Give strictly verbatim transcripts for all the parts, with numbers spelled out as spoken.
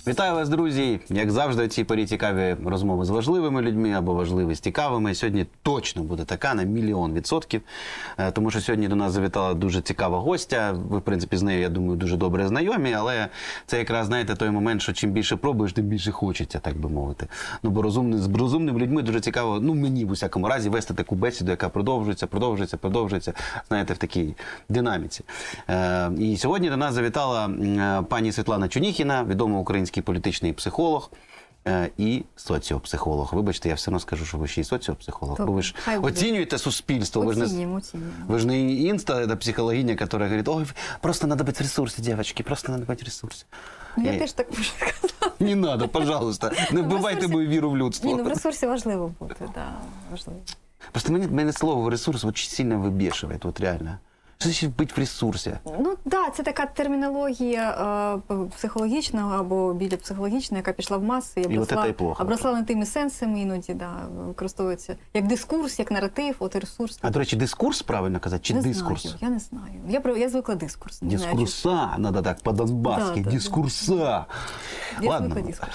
Вітаю вас, друзі! Як завжди, у цій порі цікаві розмови з важливими людьми або важливі з цікавими. Сьогодні точно буде така на мільйон відсотків, тому що сьогодні до нас завітала дуже цікава гостя. Ви, в принципі, з нею, я думаю, дуже добре знайомі, але це якраз, знаєте, той момент, що чим більше пробуєш, тим більше хочеться, так би мовити. Ну, бо розумні, з розумними людьми дуже цікаво, ну, мені, в усякому разі, вести таку бесіду, яка продовжується, продовжується, продовжується, знаєте, в такій динаміці. Е, і сьогодні до нас завітала пані Світлана Чуніхіна, відома українська політичний психолог е, і соціопсихолог. Вибачте, я все одно скажу, що ви ще й соціопсихолог. Бо ви ж оцінюєте суспільство. Оцінюємо, оцінюємо. Ви ж не інста, це психологиня, яка говорить, ой, просто треба бути в ресурсі, дівчатки, просто треба бути в ресурсі. Ну, я, я теж так можу сказати. Не треба, пожалуйста, не вбивайте мою віру в людство. Ні, ну в ресурсі важливо бути, так, да, важливо. Просто мене, мене слово «ресурс» дуже сильно вибішує, от реально. Що значить бути в ресурсі? Ну, так, да, це така термінологія е, психологічна або біля психологічна, яка пішла в маси і обросла, обросла не тими сенсами іноді, да, використовується як дискурс, як наратив, от ресурс. А, до речі, дискурс, правильно казати, чи не дискурс? Знаю, я не знаю. Я, я звикла дискурс. Дискурса, треба так по-донбаськи, да, дискурса. Да. Я Ладно. звикла дискурс.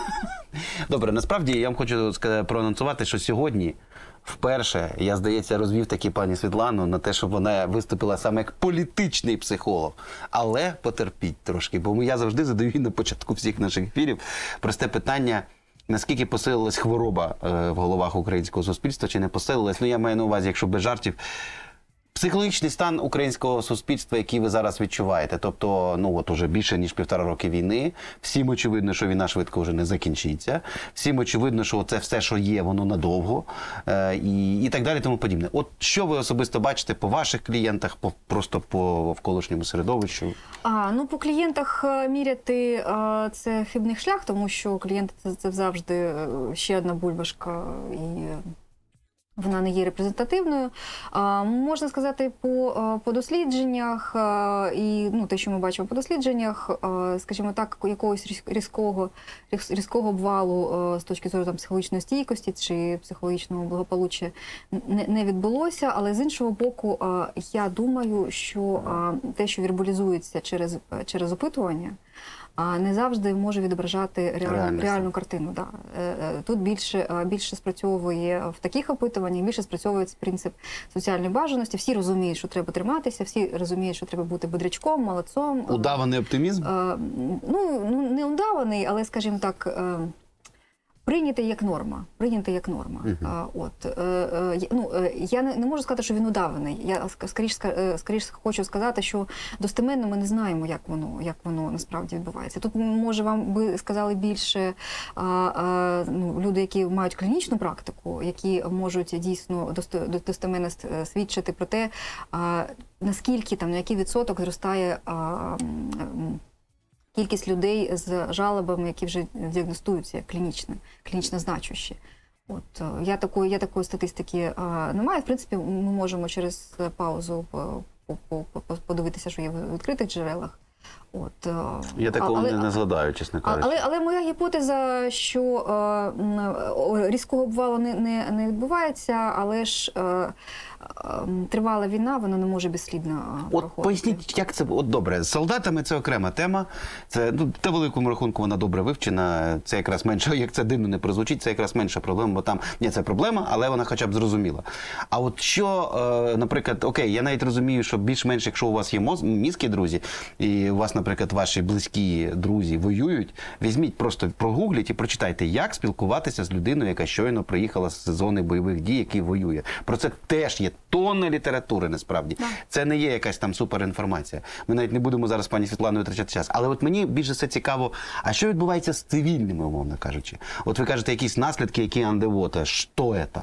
Добре, насправді я вам хочу проанонсувати, що сьогодні вперше, я, здається, розвів таки пані Світлану на те, щоб вона виступила саме як політичний психолог. Але потерпіть трошки, бо я завжди задаю на початку всіх наших ефірів просте питання, наскільки посилилась хвороба в головах українського суспільства, чи не посилилась. Ну, я маю на увазі, якщо без жартів, психологічний стан українського суспільства, який ви зараз відчуваєте. Тобто, ну от уже більше ніж півтора роки війни. Всім очевидно, що війна швидко вже не закінчиться. Всім очевидно, що це все, що є, воно надовго. Е, і, і так далі, тому подібне. От що ви особисто бачите по ваших клієнтах, по, просто по навколишньому середовищу? А, ну, по клієнтах міряти а, це хибний шлях, тому що клієнти це, це завжди ще одна бульбашка і вона не є репрезентативною. А, можна сказати, по, по дослідженнях, а, і ну, те, що ми бачимо по дослідженнях, а, скажімо так, якогось різкого, різкого обвалу а, з точки зору там, психологічної стійкості чи психологічного благополуччя не, не відбулося, але з іншого боку, а, я думаю, що а, те, що вербалізується через, через опитування, а не завжди може відображати реальну, реальну картину. Да. Тут більше, більше спрацьовує в таких опитуваннях, більше спрацьовує принцип соціальної бажаності. Всі розуміють, що треба триматися, всі розуміють, що треба бути бодрячком, молодцом. Удаваний оптимізм? Ну, ну не удаваний, але, скажімо так, прийнятий як норма. Прийнятий як норма. Uh-huh. а, от, е, е, ну, е, я не, не можу сказати, що він удаваний. Я скоріш, скоріш хочу сказати, що достеменно ми не знаємо, як воно, як воно насправді відбувається. Тут, може, вам би сказали більше а, а, ну, люди, які мають клінічну практику, які можуть дійсно достеменно свідчити про те, а, наскільки, там, на який відсоток зростає а, кількість людей з жалобами, які вже діагностуються як клінічні, клінічно значущі. От, я такої, я такої статистики а, немає. В принципі, ми можемо через паузу по, по, по, подивитися, що є в відкритих джерелах. От, я такого але, не згадаю, чесно кажучи. Але, але моя гіпотеза, що а, різкого обвалу не, не, не відбувається, але ж а, тривала війна, вона не може безслідно От проходити. Поясніть, як це, от добре, з солдатами це окрема тема, це, ну, та великому рахунку вона добре вивчена, це якраз менше, як це дивно не прозвучить, це якраз менша проблема, бо там, ні, це проблема, але вона хоча б зрозуміла. А от що, е, наприклад, окей, я навіть розумію, що більш-менш, якщо у вас є моз, мізки, друзі, і у вас, наприклад, ваші близькі друзі воюють, візьміть, просто прогугліть і прочитайте, як спілкуватися з людиною, яка щойно приїхала з зони бойових дій, який воює. Про це теж є тонна літератури, насправді. Да. Це не є якась там суперінформація. Ми навіть не будемо зараз пані Світланою витрачати час. Але от мені більше все цікаво, а що відбувається з цивільними, умовно кажучи? От ви кажете, якісь наслідки, які андевота. Що це?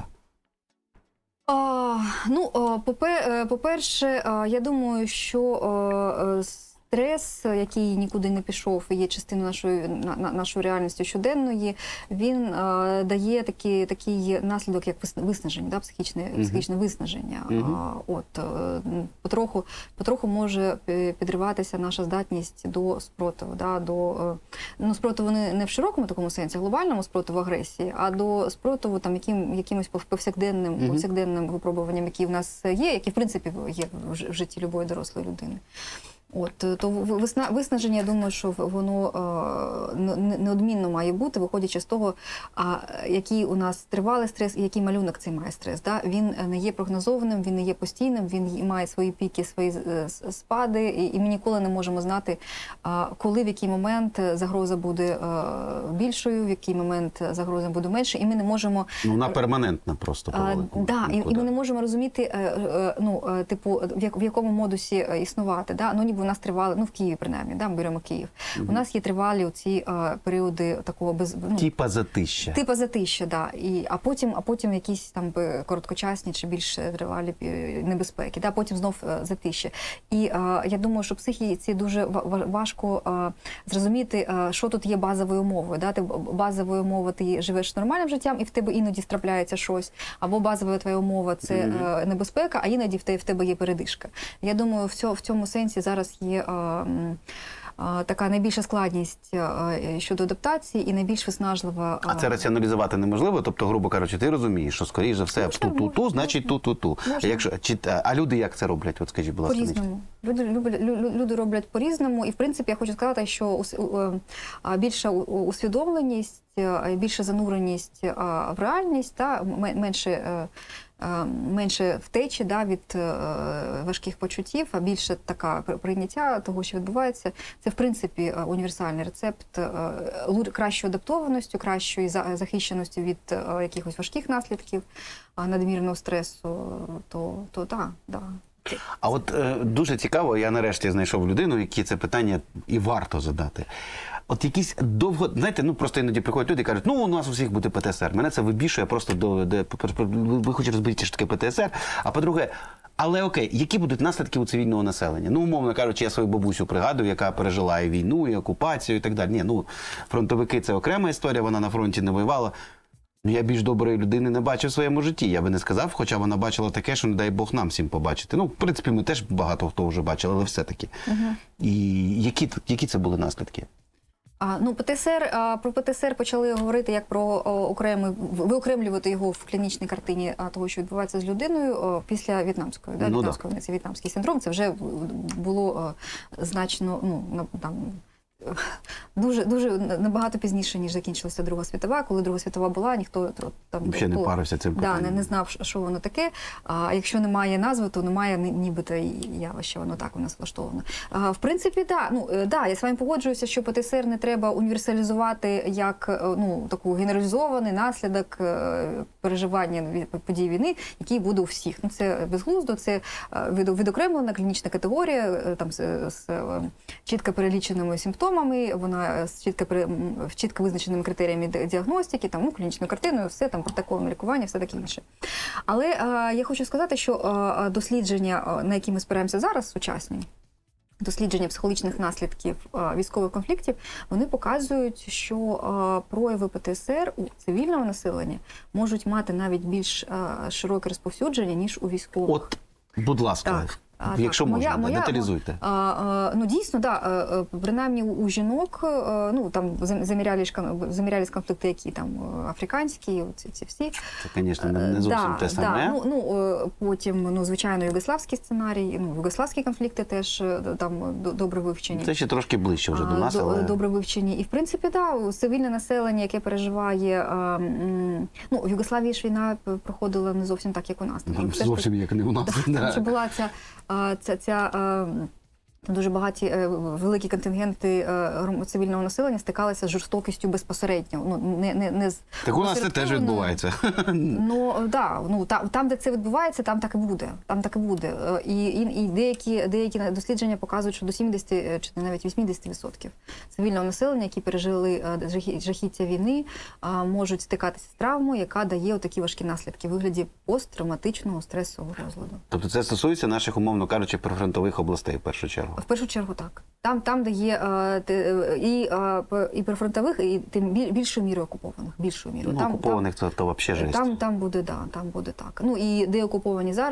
А, ну, по-перше, я думаю, що стрес, який нікуди не пішов і є частиною нашої, на, нашої реальності щоденної, він е, дає такий, такий наслідок, як виснаження, да, психічне, uh-huh. психічне виснаження. Uh-huh. От, е, потроху, потроху може підриватися наша здатність до спротиву. Да, до, е, ну, спротиву не, не в широкому такому сенсі, глобальному спротиву агресії, а до спротиву там, яким, якимось повсякденним, uh-huh. повсякденним випробуванням, які в нас є, які, в принципі, є в житті любої дорослої людини. От, то висна- виснаження, я думаю, що воно е, не- неодмінно має бути, виходячи з того, а, який у нас тривалий стрес і який малюнок цей має стрес. Да? Він не є прогнозованим, він не є постійним, він має свої піки, свої е, спади, і, і ми ніколи не можемо знати, а, коли, в який момент загроза буде е, більшою, в який момент загроза буде менше, і ми не можемо... Ну, вона перманентна просто. по А, великому да, і, рахунку, і ми да. не можемо розуміти, е, е, ну, е, типу, в, як, в якому модусі е, існувати. Да? Ну, ніби у нас тривали, ну, в Києві, принаймні, да? Ми беремо Київ. Мгм. У нас є тривалі ці е, періоди такого без... Ну, Типа затища. типа затища, да. І, а, потім, а потім якісь там е, короткочасні чи більш тривалі е, небезпеки, да? Потім знов е, затища. І е, я думаю, що психіці дуже ва- ва- важко е, зрозуміти, е, що тут є базовою умовою. Да? Ти базовою умовою ти живеш нормальним життям, і в тебе іноді трапляється щось, або базова твоя умова – це е, небезпека, а іноді в тебе, в тебе є передишка. Я думаю, в цьому, в цьому сенсі зараз є е, м, е, така найбільша складність е, щодо адаптації і найбільш виснажлива. А це раціоналізувати неможливо? Тобто, грубо кажучи, ти розумієш, що скоріш за все Можна, ту-ту-ту, можна, значить ту-ту-ту. А, Можна. якщо, чи, а люди як це роблять? От скажіть, будь ласка. Нічка. По-різному. Люди, люблять- лю- люди роблять по-різному. І, в принципі, я хочу сказати, що ус- у- е, а, більша у- у- усвідомленість, е, більша зануреність е, в реальність, та, м- менше, е, е, менше втечі, да, від е, важких почуттів, а більше така при- прийняття того, що відбувається. Це, в принципі, е, універсальний рецепт е, лу- кращою адаптованістю, кращою за- захищеністю від е, якихось важких наслідків, а, надмірного стресу, то, то да, да. А от е, дуже цікаво, я нарешті знайшов людину, якій це питання і варто задати. От якісь довго, знаєте, ну просто іноді приходять люди і кажуть, ну у нас у всіх буде Пе Те Ес Ер. Мене це вибішує просто до, де, ви хочете розберіться, що таке Пе Те Ес Ер, а по-друге, але окей, які будуть наслідки у цивільного населення? Ну, умовно кажучи, я свою бабусю пригадую, яка пережила і війну, і окупацію, і так далі. Ні, ну, фронтовики – це окрема історія, вона на фронті не воювала. Ну, я більш доброї людини не бачив в своєму житті, я би не сказав, хоча вона бачила таке, що не дай Бог нам всім побачити. Ну, в принципі, ми теж багато хто вже бачили, але все-таки. Угу. І які, які це були наслідки? А, ну, Пе Те Ес Ер, а, про Пе Те Ес Ер почали говорити як про о, окремий, виокремлювати його в клінічній картині а, того, що відбувається з людиною о, після в'єтнамської. Да, Ну, в'єтнамської війни. Це в'єтнамський синдром, це вже було о, значно, ну, на- там, дуже, дуже набагато пізніше, ніж закінчилася Друга світова. Коли Друга світова була, ніхто там Ще не хто- парився цим Да, питанням. не, не знав, що- що воно таке. А якщо немає назви, то немає ні- нібито і явища, воно так у нас влаштовано. А, в принципі, да, ну, е, да, я з вами погоджуюся, що Пе Те Ес Ер не треба універсалізувати як е, ну, таку генералізований наслідок е, переживання від подій війни, який буде у всіх. Ну, це безглуздо, це е, від- відокремлена клінічна категорія, е, там, з, з е, чітко переліченими симптомами, вона з чітко, пере- м, чітко визначеними критеріями ди- діагностики, там, ну, клінічною картиною, все там протоколом лікування, все таке інше. Але е, я хочу сказати, що е, дослідження, е, на які ми спираємося зараз, сучасні, дослідження психологічних наслідків е, військових конфліктів, вони показують, що е, прояви Пе Те Ес Ер у цивільного населення можуть мати навіть більш е, широке розповсюдження, ніж у військових. От, будь ласка, Так. А, якщо так, можна, моя- моя- деталізуйте. А, а, ну, дійсно, да, а, а, принаймні у у жінок, а, ну, там зам- замірялись, кон- замірялись конфлікти, які там а, африканські, ці, ці всі. Це, звісно, не, не зовсім да, те саме. Да, ну, ну, е, потім, ну, звичайно, югославський сценарій, ну, югославські конфлікти теж е, там до- добре вивчені. Це ще трошки ближче вже до А, нас, до- але... Добре вивчені. І, в принципі, да, цивільне населення, яке переживає... а, м, ну, в Югославії ж війна проходила не зовсім так, як у нас. Там все ж Зовсім як не у нас. Там да. же була ця, а, ця, ця а, дуже багаті е, великі контингенти е, гром- цивільного населення стикалися з жорстокістю безпосередньо. Ну, не, не, не з Так у нас це теж опосередкованою. відбувається. Ну, да, ну, там, там, де це відбувається, там так і буде. Там так і буде. Е, І, і, і деякі, деякі дослідження показують, що до сімдесят чи навіть вісімдесят відсотків цивільного населення, які пережили е, жахі- жахіття війни, а, можуть стикатися з травмою, яка дає отакі важкі наслідки в вигляді посттравматичного стресового розладу. Тобто це стосується наших, умовно кажучи, прифронтових областей в першу чергу. В першу чергу так. Там, там де є е, те- і, е, п- і прифронтових, і тим біль- більшою мірою окупованих. Більшою мірою. Ну, там, окупованих це то взагалі там, жесть. там, там буде, да, там буде так. Ну і де окуповані зараз,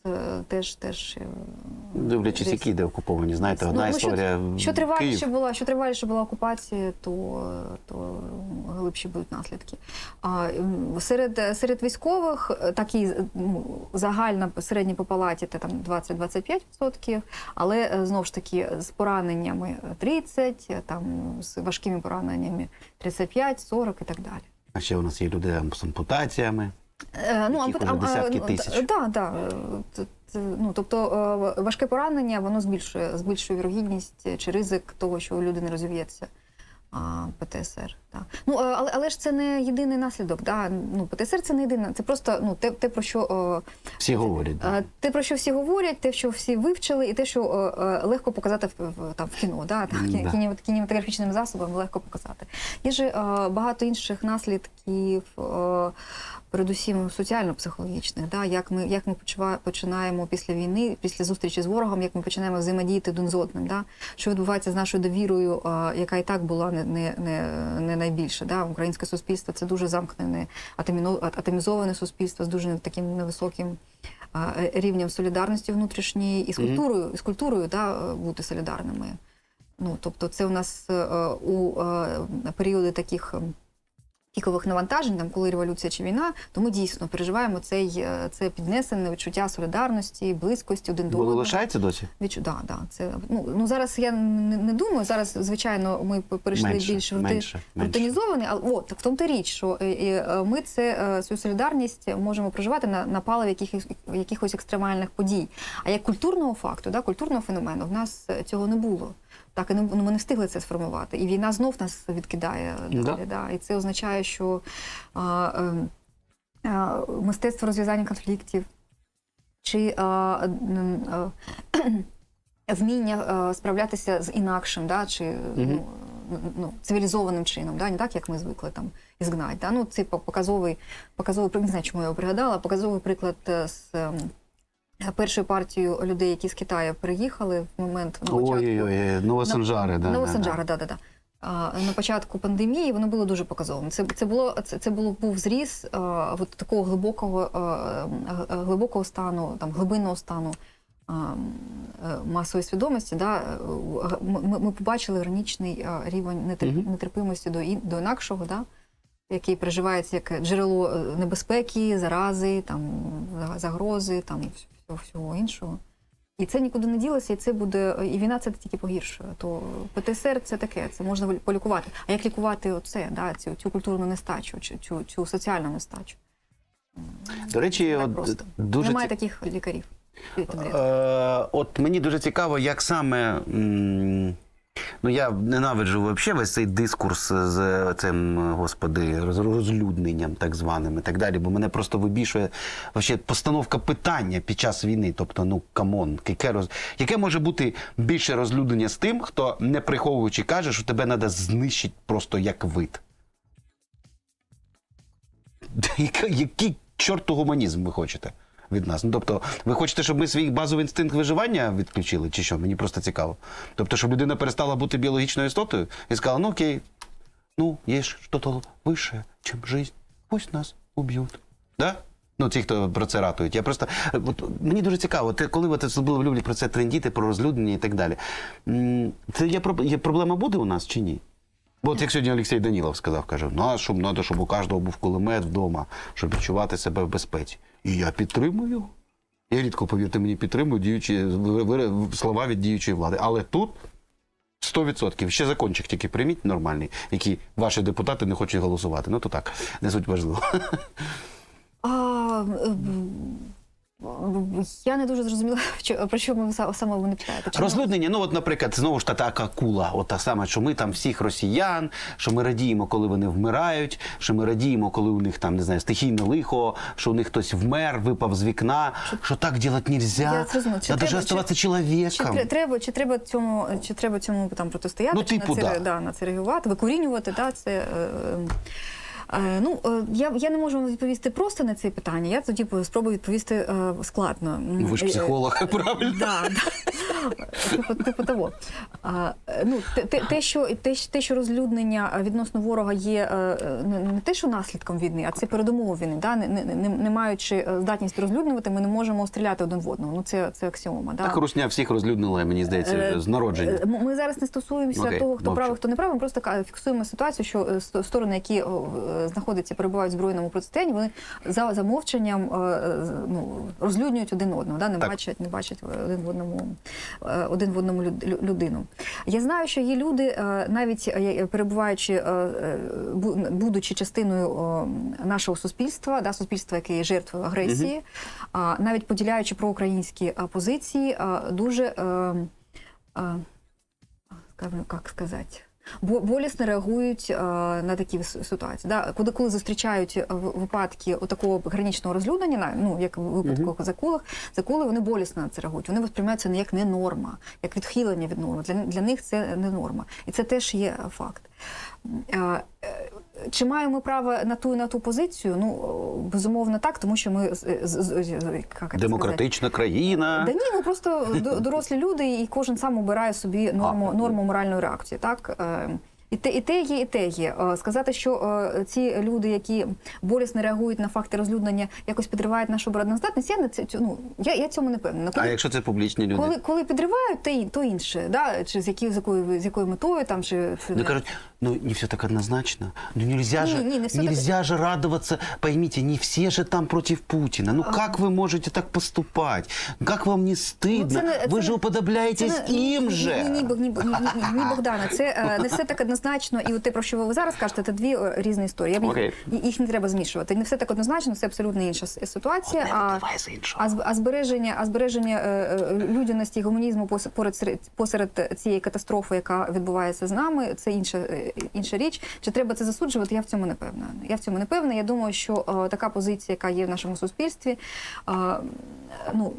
е, теж теж. е, Дивлячись, десь- які де окуповані, знаєте, Ну, одна ну, що- історія. Що триваліше Київ. була, що триваліше була окупація, то, то глибші будуть наслідки. А м, серед, серед військових е, такі ну, загальна середня по палаті це там двадцять-двадцять п'ять відсотків, але е, знову ж таки з пораненнями тридцять, там з важкими пораненнями тридцять п'ять сорок і так далі. А ще у нас є люди з ампутаціями. Е, Ну, Яких ампут- уже ам- десятки а, тисяч. Так, да, да. Т- т- Ну, тобто е, важке поранення, воно збільшує, збільшує вірогідність чи ризик того, що у людини розів'ється а, ПТСР. Да. Ну, е, але, але ж це не єдиний наслідок. Да? Ну, ПТСР це не єдине, це просто ну, те, те, про що е, Всі говорять. Да. Е, те, про що всі говорять, те, що всі вивчили, і те, що е, е, легко показати в, в, там, в кіно, да? Там, Да. кіні- кінематографічними засобами легко показати. Є ж е, багато інших наслідків, е, передусім соціально-психологічних, да? як ми, як ми почува- починаємо після війни, після зустрічі з ворогом, як ми починаємо взаємодіяти один з одним, да? Що відбувається з нашою довірою, е, яка і так була не, не, не, не найбільше. Да? Українське суспільство – це дуже замкнене, атоміно- атомізоване суспільство з дуже таким невисоким е, рівнем солідарності внутрішньої і з культурою, і з культурою да, бути солідарними. Ну, тобто це у нас е, у е, періоди таких ем, пікових навантажень, там, коли революція чи війна, то ми дійсно переживаємо цей, е, це піднесене відчуття солідарності, близькості один до Воно одного. лишається досі? Відчу... Да, да, це, ну, ну, зараз я не, не думаю, зараз, звичайно, ми перейшли Менше, більш в рути- менше, менше. рутинізований, але о, так в тому то річ, що е, е, ми це, е, цю солідарність можемо проживати на, на паливі якихось, якихось екстремальних подій. А як культурного факту, да, культурного феномену, в нас цього не було. Так, і не, ну, ми не встигли це сформувати. І війна знов нас відкидає далі. Да. Да. І це означає, що а, е, а, мистецтво розв'язання конфліктів, чи а, м, а, вміння а, справлятися з інакшим, да, чи ну, ну, цивілізованим чином, да, не так, як ми звикли там ізгнати. Да. Ну, це показовий, показовий приклад, не знаю, чому я його пригадала, показовий приклад е, з ем, першою партією людей, які з Китаю переїхали в момент на початку. Ой-ой-ой, Новосанжари, да. Новосанжари, да, да, да. На початку пандемії воно було дуже показовим. Це, це, було, це, це було, був зріз а, от такого глибокого, а, глибокого стану, там, глибинного стану а, масової свідомості. Да. Ми, ми побачили граничний а, рівень нетерп, Мгм. нетерпимості до, ін- до інакшого, да, який переживається як джерело небезпеки, зарази, там, загрози, там, і всього, всього іншого. І це нікуди не ділося, і це буде, і війна це тільки погіршує. То ПТСР це таке, це можна полікувати. А як лікувати оце, да, цю, цю культурну нестачу, цю, цю, цю соціальну нестачу? До речі, Так от, просто. дуже Немає ці- таких лікарів. Е, от мені дуже цікаво, як саме. м, Ну, я ненавиджу взагалі весь цей дискурс з цим, господи, роз- розлюдненням так званим і так далі, бо мене просто вибішує вообще постановка питання під час війни. Тобто, ну, камон, яке, роз... яке може бути більше розлюднення з тим, хто, не приховуючи, каже, що тебе треба знищити просто як вид? Яка- Який чорту гуманізм ви хочете від нас? Ну, тобто, ви хочете, щоб ми свій базовий інстинкт виживання відключили, чи що? Мені просто цікаво. Тобто, щоб людина перестала бути біологічною істотою і сказала, ну окей, ну, є ж щось вище, чим життя, пусть нас уб'ють. Да? Ну, ті, хто про це ратують. Я просто, от, мені дуже цікаво, те, коли ви особливо люблять про це трендіти, про розлюднення і так далі. М, Це є, проб- є проблема буде у нас чи ні? Бо от як сьогодні Олексій Данілов сказав, каже, ну, а щоб, треба, щоб у кожного був кулемет вдома, щоб відчувати себе в безпеці. І я підтримую. Я рідко, повірте мені, підтримую діючі, ви- ви- слова від діючої влади. Але тут сто відсотків. Ще закончик тільки прийміть нормальний, який ваші депутати не хочуть голосувати. Ну то так, не суть важливо. А, е, я не дуже зрозуміла, що- про що ви са- саме ви не питаєте. Чому? Розлюднення, ну от, наприклад, знову ж та така кула, от та сама, що ми там всіх росіян, що ми радіємо, коли вони вмирають, що ми радіємо, коли у них там, не знаю, стихійне лихо, що у них хтось вмер, випав з вікна, що так робити Я нельзя, зрозуміла. Чи треба треба- ж оставатися Чи, чоловіком. тре- треба, чи треба цьому, чи треба цьому там протистояти, Ну, чи типу, на це, да. да, на це реагувати, викорінювати, да, це. Е, е, ну, е, я, я не можу вам відповісти просто на це питання. Я тоді спробую відповісти е, складно. Ну, ви ж Е, психолог, правильно? Да, да. Типу, типу того. А, ну, те, те, те, що, те, те, що розлюднення відносно ворога є не, не те, що наслідком війни, а це передумова війни. Да? Не, не, не, не маючи здатність розлюднювати, ми не можемо стріляти один в одного. Ну, це, це аксіома. Да? Так русня всіх розлюднила, мені здається, з народження. Ми зараз не стосуємося Окей, того, хто мовчу. правий, хто не правий, ми просто фіксуємо ситуацію, що сторони, які знаходяться, перебувають в збройному протистоянні, вони за замовченням ну, розлюднюють один одного, да? не, бачать, не бачать один в одному, один в одному людину. Я знаю, що є люди, навіть перебуваючи, будучи частиною нашого суспільства, да, суспільства, яке є жертвою агресії, угу. навіть поділяючи проукраїнські позиції, дуже, як сказати, болісно реагують а, на такі ситуації. Да? Коли, коли зустрічають випадки такого граничного розлюднення, ну, як в випадку mm-hmm. Закулах, Закули, вони болісно на це реагують. Вони восприймаються не як не норма, як відхилення від норми. Для, для них це не норма. І це теж є факт. А, чи маємо ми право на ту і на ту позицію? Ну, безумовно так, тому що ми... Як демократична сказати? Країна. Да ні, ми просто дорослі люди, і кожен сам обирає собі норму, а, норму моральної реакції. Так? І те, і те є, і те є. Сказати, що ці люди, які болісно реагують на факти розлюднення, якось підривають нашу обороноздатність, я, ну, я, я цьому не певна. Коли, а якщо це публічні люди? Коли, коли підривають, то, то інше. Да? Чи з, які, з, якою, з якою метою. Там, чи... Ну, кажуть, ну не все так однозначно. Ну нельзя, не, же, не, не нельзя так... же радоваться. Поймите, не все же там против Путина. Ну а... как вы можете так поступать? Как вам не стыдно? Ну, це, це, ви ж уподобляєтесь їм же. Ні, ні, ні, ні, ні, ні, Богдана, це не все так однозначно. І те, про що ви зараз кажете, це дві різні історії. Okay. Їх не треба змішувати. Не все так однозначно, це абсолютно інша ситуація. А, а збереження, а збереження людяності і гуманізму посеред, посеред цієї катастрофи, яка відбувається з нами, це інша, інша річ. Чи треба це засуджувати? Я в цьому не певна. Я в цьому не певна. Я думаю, що а, така позиція, яка є в нашому суспільстві, а, ну,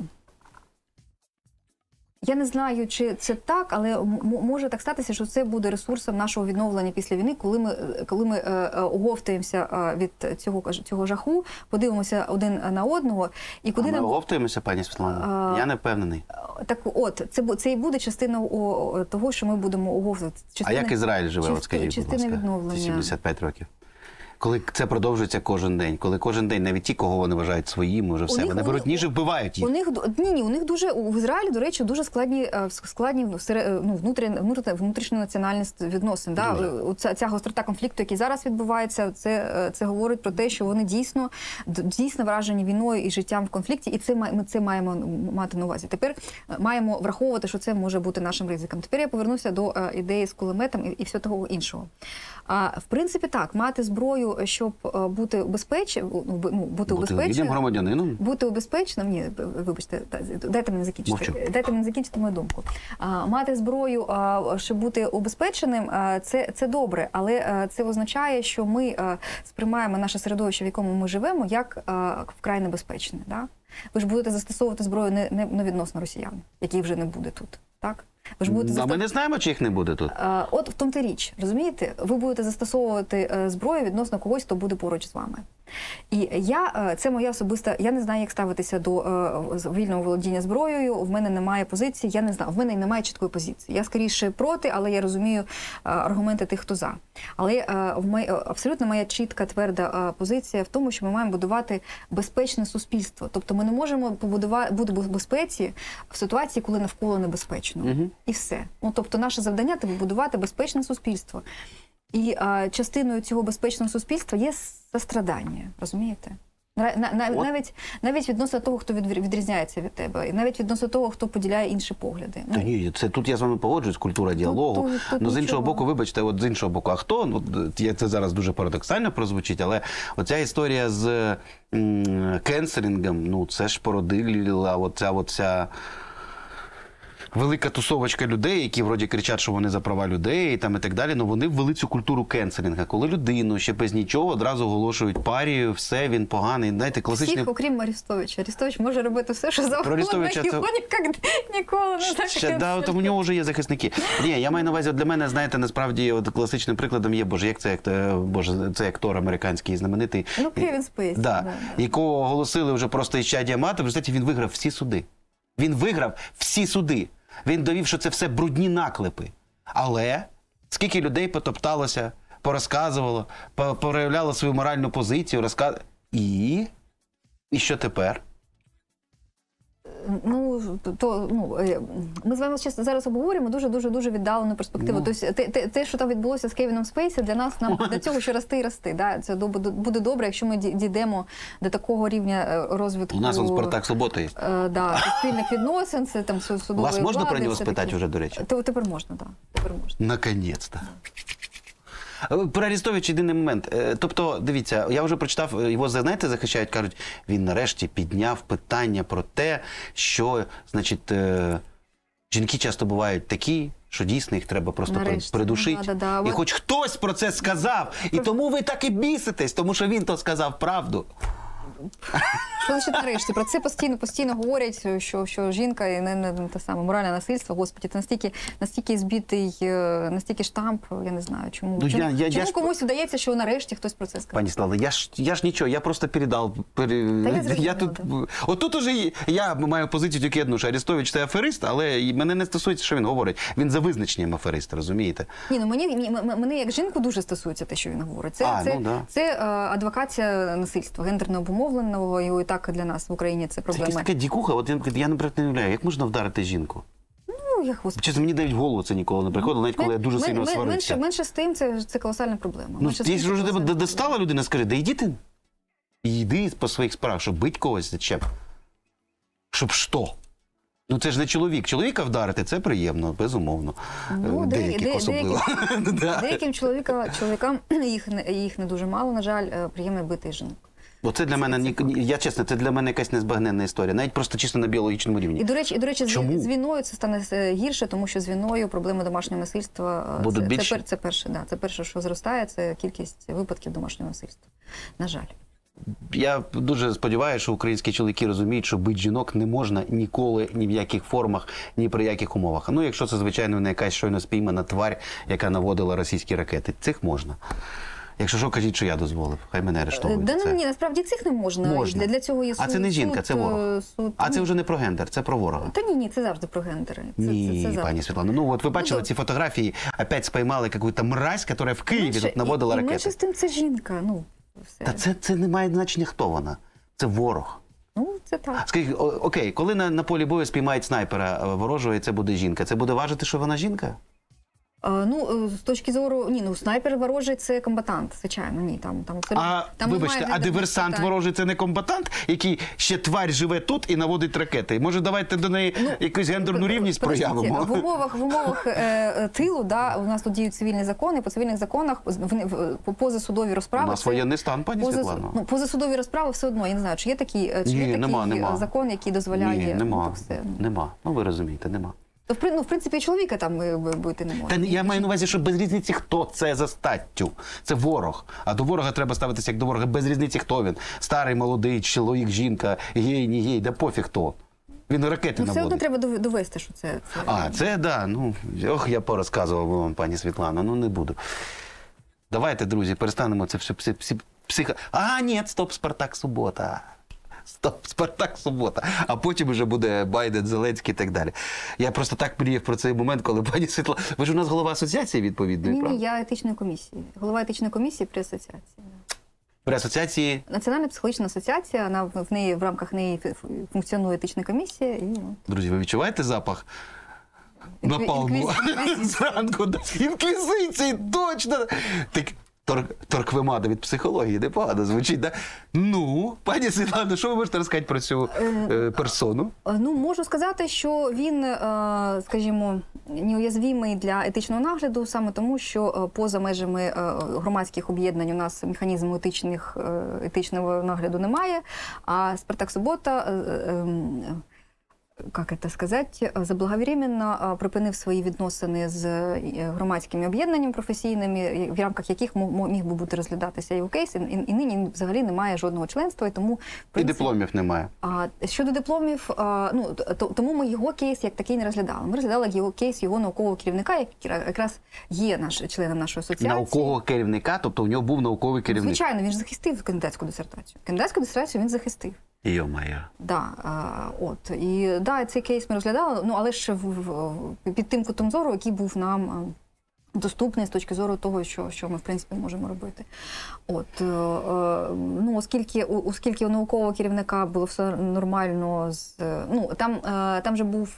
я не знаю, чи це так, але може так статися, що це буде ресурсом нашого відновлення після війни, коли ми, коли ми е, оговтаємося від цього, цього жаху, подивимося один на одного. І куди а ми нам... оговтуємося, пані Світлана? А, я не впевнений. Так от, це, це і буде частина о, того, що ми будемо оговтувати. Частина, а як Ізраїль живе, частина, от скажіть, будь ласка, відновлення. сімдесят п'ять років? Коли це продовжується кожен день, коли кожен день навіть ті, кого вони вважають своїми, вже все, вони беруть ніж і вбивають їх. У них ні, ні, у них дуже в Ізраїлі, до речі, дуже складні складні ну, внутрішньонаціональні відносини. Да? Ця, ця гострота конфлікту, який зараз відбувається, це, це говорить про те, що вони дійсно дійсно вражені війною і життям в конфлікті, і це ми це маємо мати на увазі. Тепер маємо враховувати, що це може бути нашим ризиком. Тепер я повернуся до ідеї з кулеметом і, і всього того іншого. А в принципі, так, мати зброю, щоб бути убезпеченим, ну, бути убезпеченим, громадянином, бути убезпеченим, ні, вибачте, дайте мені закінчити. Мовчу. Дайте мені закінчити мою думку. А, мати зброю, а, щоб бути убезпеченим, а, це це добре, але а, це означає, що ми а, сприймаємо наше середовище, в якому ми живемо, як а, вкрай небезпечне. Да? Ви ж будете застосовувати зброю не, не, не відносно росіян, яких вже не буде тут, так? Ви ж будете а застав... ми не знаємо, чи їх не буде тут. А, от в тому та річ, розумієте? Ви будете застосовувати е, зброю відносно когось, хто буде поруч з вами. І я, е, це моя особиста, я не знаю, як ставитися до е, вільного володіння зброєю, в мене немає позиції, я не знаю, в мене немає чіткої позиції. Я скоріше проти, але я розумію е, аргументи тих, хто за. Але е, в мої, абсолютно моя чітка, тверда е, позиція в тому, що ми маємо будувати безпечне суспільство. Тобто ми не можемо побудувати, бути в безпеці в ситуації, коли навколо небезпечно. Угу. І все. Ну, тобто наше завдання – це побудувати безпечне суспільство. І а, частиною цього безпечного суспільства є сострадання, розумієте? На, на, навіть, навіть відносно того, хто від, відрізняється від тебе, і навіть відносно того, хто поділяє інші погляди. Та ні, це тут я з вами погоджуюсь, культура діалогу. Тут, тут, тут ну, з іншого боку, вибачте, от з іншого боку, а хто? Ну, це зараз дуже парадоксально прозвучить, але оця історія з м, кенселінгом, ну, це ж породила оця, оця велика тусовочка людей, які вроді кричать, що вони за права людей там, і так далі, але вони ввели цю культуру кенселінга, коли людину ще без нічого одразу оголошують парію, все, він поганий. Знаєте, класичний... Всіх, окрім Арестовича. Арестович може робити все, що завгодно, його це... ніколи не закенселять. Да, от у нього вже є захисники. Ні, я маю на увазі, для мене, знаєте, насправді от класичним прикладом є, боже, як це, як, боже, це актор американський знаменитий. Ну, Кевін Спейсі. Да, да, да. Якого оголосили вже просто із чаді мати, в результаті він виграв всі суди. Він виграв всі суди. Він довів, що це все брудні наклепи. Але скільки людей потопталося, порозказувало, по- проявляло свою моральну позицію, розказ... І? І що тепер? Ну, то, ну, е, ми з вами чесно зараз обговорюємо дуже-дуже-дуже віддалену перспективу. Ну. Тобто, те, те, те, що там відбулося з Кевіном Спейсі, для нас, нам для цього ще рости і рости. Да? Це до- буде буде добре, якщо ми ді- дійдемо до такого рівня е, розвитку. У нас он Спартак Субота є. Е, да, суспільних відносин, це там су- судової Вас можна влади, про нього все спитати таке. вже, до речі? Те- Тепер можна, так. Да, тепер можна. Наконець-то. Про Арестовича єдиний момент. Е, Тобто, дивіться, я вже прочитав, е, його, знаєте, захищають, кажуть, він нарешті підняв питання про те, що, значить, е, жінки часто бувають такі, що дійсно їх треба просто при- Нарешті. придушити. Ну, да-да-да. І От- хоч хтось про це сказав, і тому ви так і біситесь, тому що він то сказав правду. Що значить нарешті? Про це постійно постійно говорять, що, що жінка і не, не, не те саме моральне насильство. Господі, це настільки настільки збитий, е, настільки штамп. Я не знаю, чому, Ну, чому, я- я- чому я ж- комусь вдається, що нарешті хтось про це сказав. Пані Слава, я ж, я ж нічого, я просто передав. Пере... Та я зрозуміла, я тут... Отут уже і- я маю позицію тільки одну, що Арестович це аферист, але і мене не стосується, що він говорить. Він за визначенням аферист, розумієте? Ні, ну мені, мені м- мене як жінку дуже стосується те, що він говорить. Це, А, це, ну, да. це е, адвокація насильства, гендерно обумовленого, і і так для нас в Україні це Це якась проблема. така дікуха, от я, я наприклад, не уявляю, як можна вдарити жінку? Ну, як господи. Чесно, мені навіть в голову це ніколи не приходило, навіть коли я дуже Мен- сильно мен- сварився. менше, менше з тим, це, це колосальна проблема. Ну, Менше з тим, якщо це вже тебе колосальна достала людина, скажи, да йди ти. І йди по своїх справах, щоб бить когось зачем? Щоб що? Ну це ж не чоловік. Чоловіка вдарити це приємно, безумовно. Ну, Е, де- Деяких де- особливо. Да. Деяким чоловіка, чоловікам, їх, не- їх не дуже мало, на жаль, е, приємно бити жінок. Бо це для мене, ні- ні- я чесно, це для мене якась незбагненна історія. Навіть просто чисто на біологічному рівні. І, до речі, і, до речі, з, Чому? з війною це стане е, гірше, тому що з війною проблеми домашнього насильства е, Будуть це, більші? це, пер- це, перше, да, це перше, що зростає, це кількість випадків домашнього насильства. На жаль. Я дуже сподіваюся, що українські чоловіки розуміють, що бити жінок не можна ніколи, ні в яких формах, ні при яких умовах. Ну, якщо це, звичайно, не якась щойно спіймана тварь, яка наводила російські ракети. Цих можна. Якщо що, кажіть, що я дозволив. Хай мене арештовують. Да, за ну, це. ні, насправді цих не можна. Можна. Для, для цього є суд. А це не жінка, суд, це ворог. е, Суд, А це ні. вже не про гендер, це про ворога. Та ні, ні, це завжди про гендери. Це, Ні, це, це завжди. пані Світлано. Ну от ви бачили Ну, ці фотографії, опять спіймали якусь мразь, яка в Києві Менше- тут наводила і, і ракети. менше з тим це жінка. Ну, все. Та це, це не має значення, хто вона. Це ворог. Ну, це так. Скажіть, о- окей, коли на, на полі бою спіймають снайпера е, ворожого, і це буде жінка, це буде важити, що вона жінка? А, ну, е, з точки зору, ні, ну, снайпер ворожий – це комбатант, звичайно, ні, там, там, абсолютно- А там вибачте, немає а диверсант питань. ворожий це не комбатант, який ще тварь живе тут і наводить ракети. Може, давайте до неї Ну, якусь гендерну рівність Подождіть, проявимо? В умовах, в умовах е, е, тилу, да, у нас тут діють цивільні закони, по цивільних законах, вони, в- по позасудові У розправи. нас це- воєнний стан, пані поза- Світлано. Ну, позасудові розправи все одно, я не знаю, чи є такий, е, чи Ні, є такий нема, нема. закон, який дозволяє. Ні, ну, нема, то все, ну. нема. Ну, ви розумієте, нема. То, в, при- ну, в принципі, і чоловіка там е, бити не можна. Та я маю на увазі, що без різниці, хто це за статтю. Це ворог. А до ворога треба ставитися як до ворога. Без різниці, хто він. Старий, молодий, чоловік, жінка, гей, не гей, да пофіг хто. Він ракети Ну, все одно наводить. треба дов- довести, що це. це... А, це, да, ну, ох, я порозказував би вам, пані Світлана, ну не буду. Давайте, друзі, перестанемо це все псі, псі, психо... А, ні, стоп, Спартак, субота. Стоп, Спартак, субота. А потім вже буде Байден, Зеленський і так далі. Я просто так мріяв про цей момент, коли пані Світлана... Ви ж у нас голова асоціації відповідної, Ні, правда? ні, я етичної комісії. Голова етичної комісії при асоціації. При асоціації, Національна психологічна асоціація, вона в неї в рамках неї ф- ф- функціонує етична комісія. І, ну, друзі, ви відчуваєте запах? Інкві- Напалму. інквізиції. Зранку. да. Інквізиції, точно. Так, тор, торквемада від психології, непогано звучить, да? Ну, пані Світлано, що ви можете розказати про цю е, персону? Е, Ну, можу сказати, що він, е, скажімо, неуязвимий для етичного нагляду, саме тому, що е, поза межами е, громадських об'єднань у нас механізму етичних, е, етичного нагляду немає, а Спартак Субота, е, е, ем, як це сказати, заблаговременно е, припинив свої відносини з е, громадськими об'єднаннями професійними, в рамках яких мо- мо- міг би бути розглядатися його кейс, і, і, і нині взагалі немає жодного членства, і тому в І принципі, дипломів немає. а щодо дипломів, а, ну т- т- тому ми його кейс як такий не розглядали. Ми розглядали його кейс його наукового керівника, який якраз є наш членом нашої асоціації. Наукового керівника, тобто у нього був науковий керівник. Звичайно, він ж захистив кандидатську дисертацію. Кандидатську дисертацію він захистив. Йо-моє. Да, е, от. І да, цей кейс ми розглядали, ну, але ще в, в, під тим кутом зору, який був нам е, доступний з точки зору того, що, що ми, в принципі, можемо робити. От, е, е, ну, оскільки, у- оскільки у наукового керівника було все нормально, з, е, ну, там, е, там же був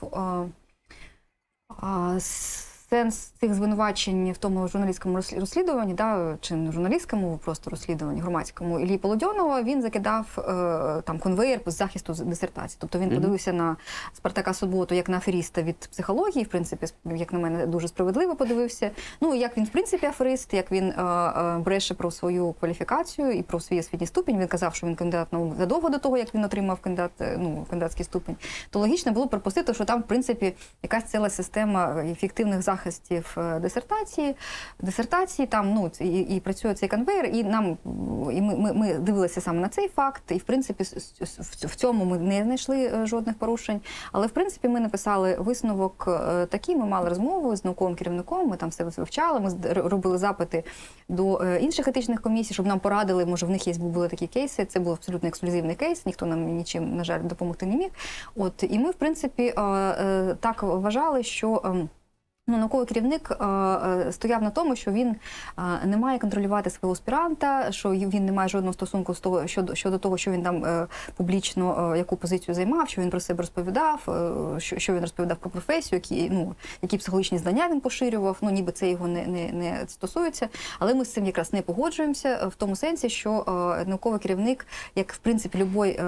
е, е, сенс цих звинувачень в тому журналістському розслі- розслідуванні, да, чи не журналістському, просто розслідуванні громадському Іллі Полудьонова, він закидав е, там конвейер з захисту з дисертації. Тобто він Мгм. подивився на Спартака Суботу як на аферіста від психології, в принципі, як на мене, дуже справедливо подивився. Ну, як він, в принципі, аферист, як він е, е, бреше про свою кваліфікацію і про свій освітній ступінь. Він казав, що він кандидат наук задовго до того, як він отримав кандидат, е, ну, кандидатський ступінь. То логічно було припустити, що там, в принципі, якась ціла система ефективних захистів е, дисертації, дисертації там, ну, і, і працює цей конвейер, і нам, і ми, ми, ми дивилися саме на цей факт, і, в принципі, с- с- в- в цьому ми не знайшли е, жодних порушень, але, в принципі, ми написали висновок е, такий, ми мали розмову з науковим керівником, ми там все вивчали, ми з- р- робили запити до е, інших етичних комісій, щоб нам порадили, може, в них є були такі кейси, це був абсолютно ексклюзивний кейс, ніхто нам нічим, на жаль, допомогти не міг. От, і ми, в принципі, е, е, так вважали, що ем, ну, науковий керівник е, е, стояв на тому, що він е, не має контролювати свого аспіранта, що й- він не має жодного стосунку з того, щодо, щодо того, що він там е, публічно е, яку позицію займав, що він про себе розповідав, е, що, що він розповідав про професію, які, ну, які психологічні знання він поширював, ну, ніби це його не, не, не стосується. Але ми з цим якраз не погоджуємося е, в тому сенсі, що е, науковий керівник, як, в принципі, будь-який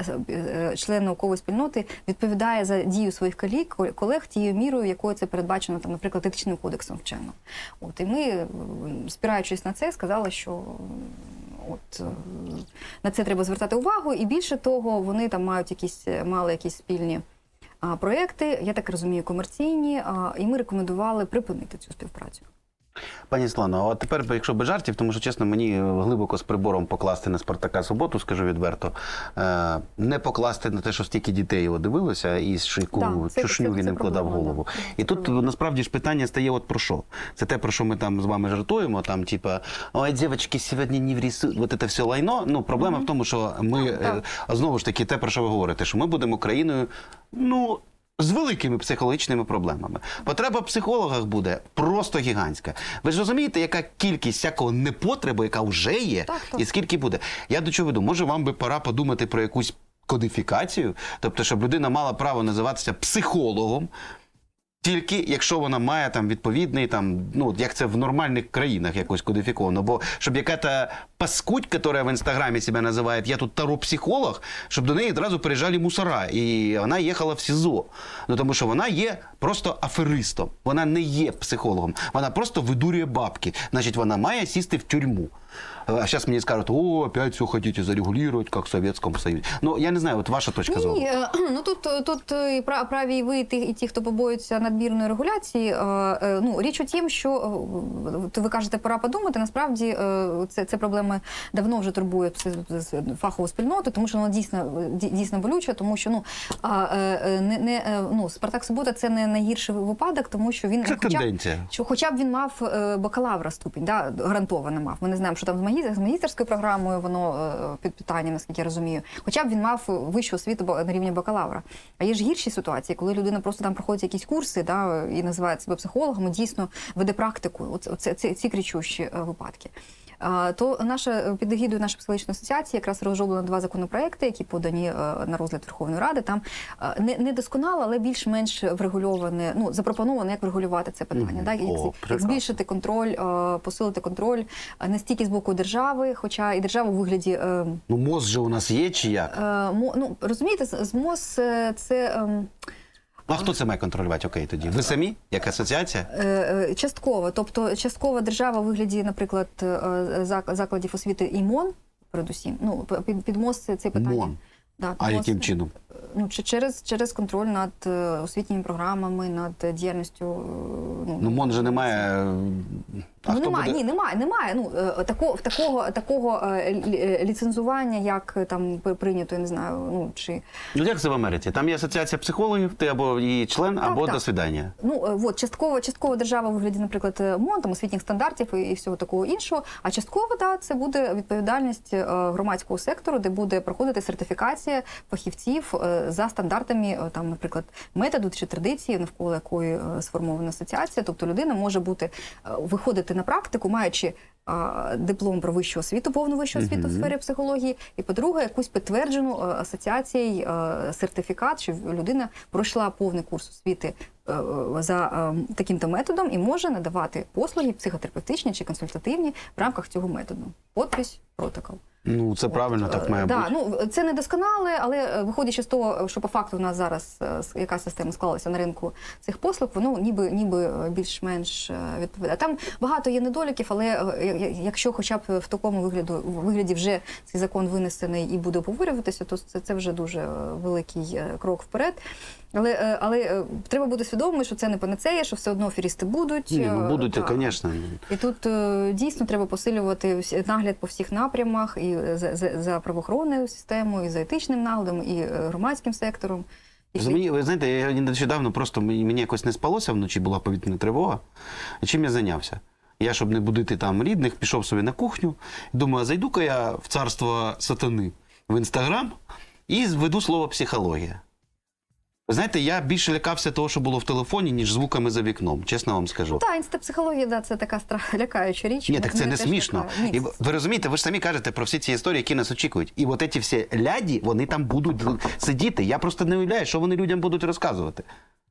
член наукової спільноти, відповідає за дію своїх колег, колег тією мірою, якою це передбачено, там, наприклад, етичним кодексом вченого. От, і ми, м, спираючись на це, сказали, що м, от, е, на це треба звертати увагу, і більше того, вони там мають якісь, мали якісь спільні а, проекти, я так розумію, комерційні, а, і ми рекомендували припинити цю співпрацю. Пані Світлано, а тепер, якщо без жартів, тому що, чесно, мені глибоко з прибором покласти на Спартака Суботу, скажу відверто, е, не покласти на те, що стільки дітей його дивилося, і що яку Да, це- чушню це- він це їм вкладав в проблема, голову. да. І тут, насправді, ж питання стає от про що? Це те, про що ми там з вами жартуємо, там, типа, ой, дівчатки, сьогодні не врісують, от це все лайно. Ну, проблема в тому, що ми, Так, е, знову ж таки, те, про що ви говорите, що ми будемо країною, ну, з великими психологічними проблемами. Потреба в психологах буде просто гігантська. Ви ж розумієте, яка кількість всякого непотребу, яка вже є, Так, так. і скільки буде. Я до чого веду? Може, вам би пора подумати про якусь кодифікацію, тобто, щоб людина мала право називатися психологом, тільки якщо вона має там відповідний, там, ну, як це в нормальних країнах якось кодифіковано. Бо щоб яка-то паскудь, яка в інстаграмі себе називає «я тут таро-психолог», щоб до неї одразу приїжджали мусора, і вона їхала в СІЗО. Ну, тому що вона є просто аферистом. Вона не є психологом. Вона просто видурює бабки. Значить, вона має сісти в тюрму. А зараз мені скажуть, о, опять все хотите зарегулировать, как в Советском Союзе. Ну, я не знаю, от ваша точка зору. Ні, е, ну тут, тут і пра- праві і ви, і ті, і ті, хто побоюється надмірної регуляції. Е, е, Ну, річ у тім, що е, то ви кажете, пора подумати. Насправді е, це, це проблема давно вже турбує пси- фахову спільноту, тому що вона дійсно ді- дійсно болюча, тому що ну а, е, не, не е, ну Спартак Субота це не найгірший випадок, тому що він Це хоча б, тенденція. що хоча б він мав е, бакалавра ступінь, да, гарантовано мав. Ми не знаємо, що там з магістр, з магістерською програмою воно е, під питанням, наскільки я розумію. Хоча б він мав вищу освіту ба- на рівні бакалавра. А є ж гірші ситуації, коли людина просто там проходить якісь курси, да, і називає себе психологом, і дійсно веде практику. Оце, оце, ці, ці кричущі е, випадки. А, То наша під егідою нашої психологічної асоціації якраз розроблено два законопроекти, які подані е, на розгляд Верховної Ради. Там е, не, не досконало, але більш-менш врегульоване, ну запропоновано, як врегулювати це питання. Мгм. Да? Як, О, як прекрасно. збільшити контроль, е, посилити контроль е, не стільки з боку держави, хоча і держава у вигляді. е, Ну, МОЗ же у нас є чи як? е, мо- ну, розумієте, з з МОЗ е, це. ем, А хто це має контролювати? Окей, тоді. Ви самі, як асоціація? Е, е, Частково, тобто частково держава у вигляді, наприклад, е, зак- закладів освіти і МОН, передусім. Ну, п- під, під МОЗ це, це питання. МОН. Да, А під яким МОЗ, чином? Ну, чи- через, через контроль над е, освітніми програмами, над діяльністю. е, Ну, МОН же не має е, А Ну, хто немає, буде? ні, немає, немає. Ну, е, такого, такого, такого е, лі- е, ліцензування, як е, там прийнято, я не знаю, ну, чи... Ну, як це в Америці? Там є асоціація психологів, ти або її член, або так. до свидання. Ну, е, от, частково, частково держава у вигляді, наприклад, МОН, там, освітніх стандартів і, і всього такого іншого, а частково, да, це буде відповідальність е, громадського сектору, де буде проходити сертифікація фахівців е, за стандартами, е, там, наприклад, методу чи традиції, навколо якої е, сформована асоціація. Тобто людина може бути, е, виходити на практику, маючи а, диплом про вищу освіту, повну вищу освіту в сфері психології, і, по-друге, якусь підтверджену а, асоціацією а, сертифікат, що людина пройшла повний курс освіти а, за а, таким-то методом і може надавати послуги психотерапевтичні чи консультативні в рамках цього методу. Подпись, протокол. Ну, це правильно, так має да, бути. Ну, це не досконале, але виходячи з того, що по факту у нас зараз е, яка система склалася на ринку цих послуг, воно ніби, ніби більш-менш е, відповідає. Там багато є недоліків, але е, якщо хоча б в такому вигляду, в вигляді вже цей закон винесений і буде обговорюватися, то це, це вже дуже великий е, крок вперед. Але, е, але е, треба бути свідомим, що це не панацея, що все одно аферісти будуть. Ні, ну будуть, Так. звісно. І тут е, дійсно треба посилювати всі- нагляд по всіх напрямах, і за, за, за правоохоронною системою, і за етичним наглядом, і е, громадським сектором. І Ви мені- ви знаєте, я нещодавно просто мені мені якось не спалося, вночі була повітряна тривога. І чим я зайнявся? Я, щоб не будити там рідних, пішов собі на кухню. Думаю, а зайду-ка я в царство сатани в Інстаграм і введу слово психологія. Ви знаєте, я більше лякався того, що було в телефоні, ніж звуками за вікном, чесно вам скажу. Так, інстапсихологія, да, це така страх, лякаюча річ. Ні, так це Мене не теж смішно. лякає. Ні, І ви- ви розумієте, ви ж самі кажете про всі ці історії, які нас очікують. І от ці всі ляді, вони там будуть сидіти. Я просто не уявляю, що вони людям будуть розказувати.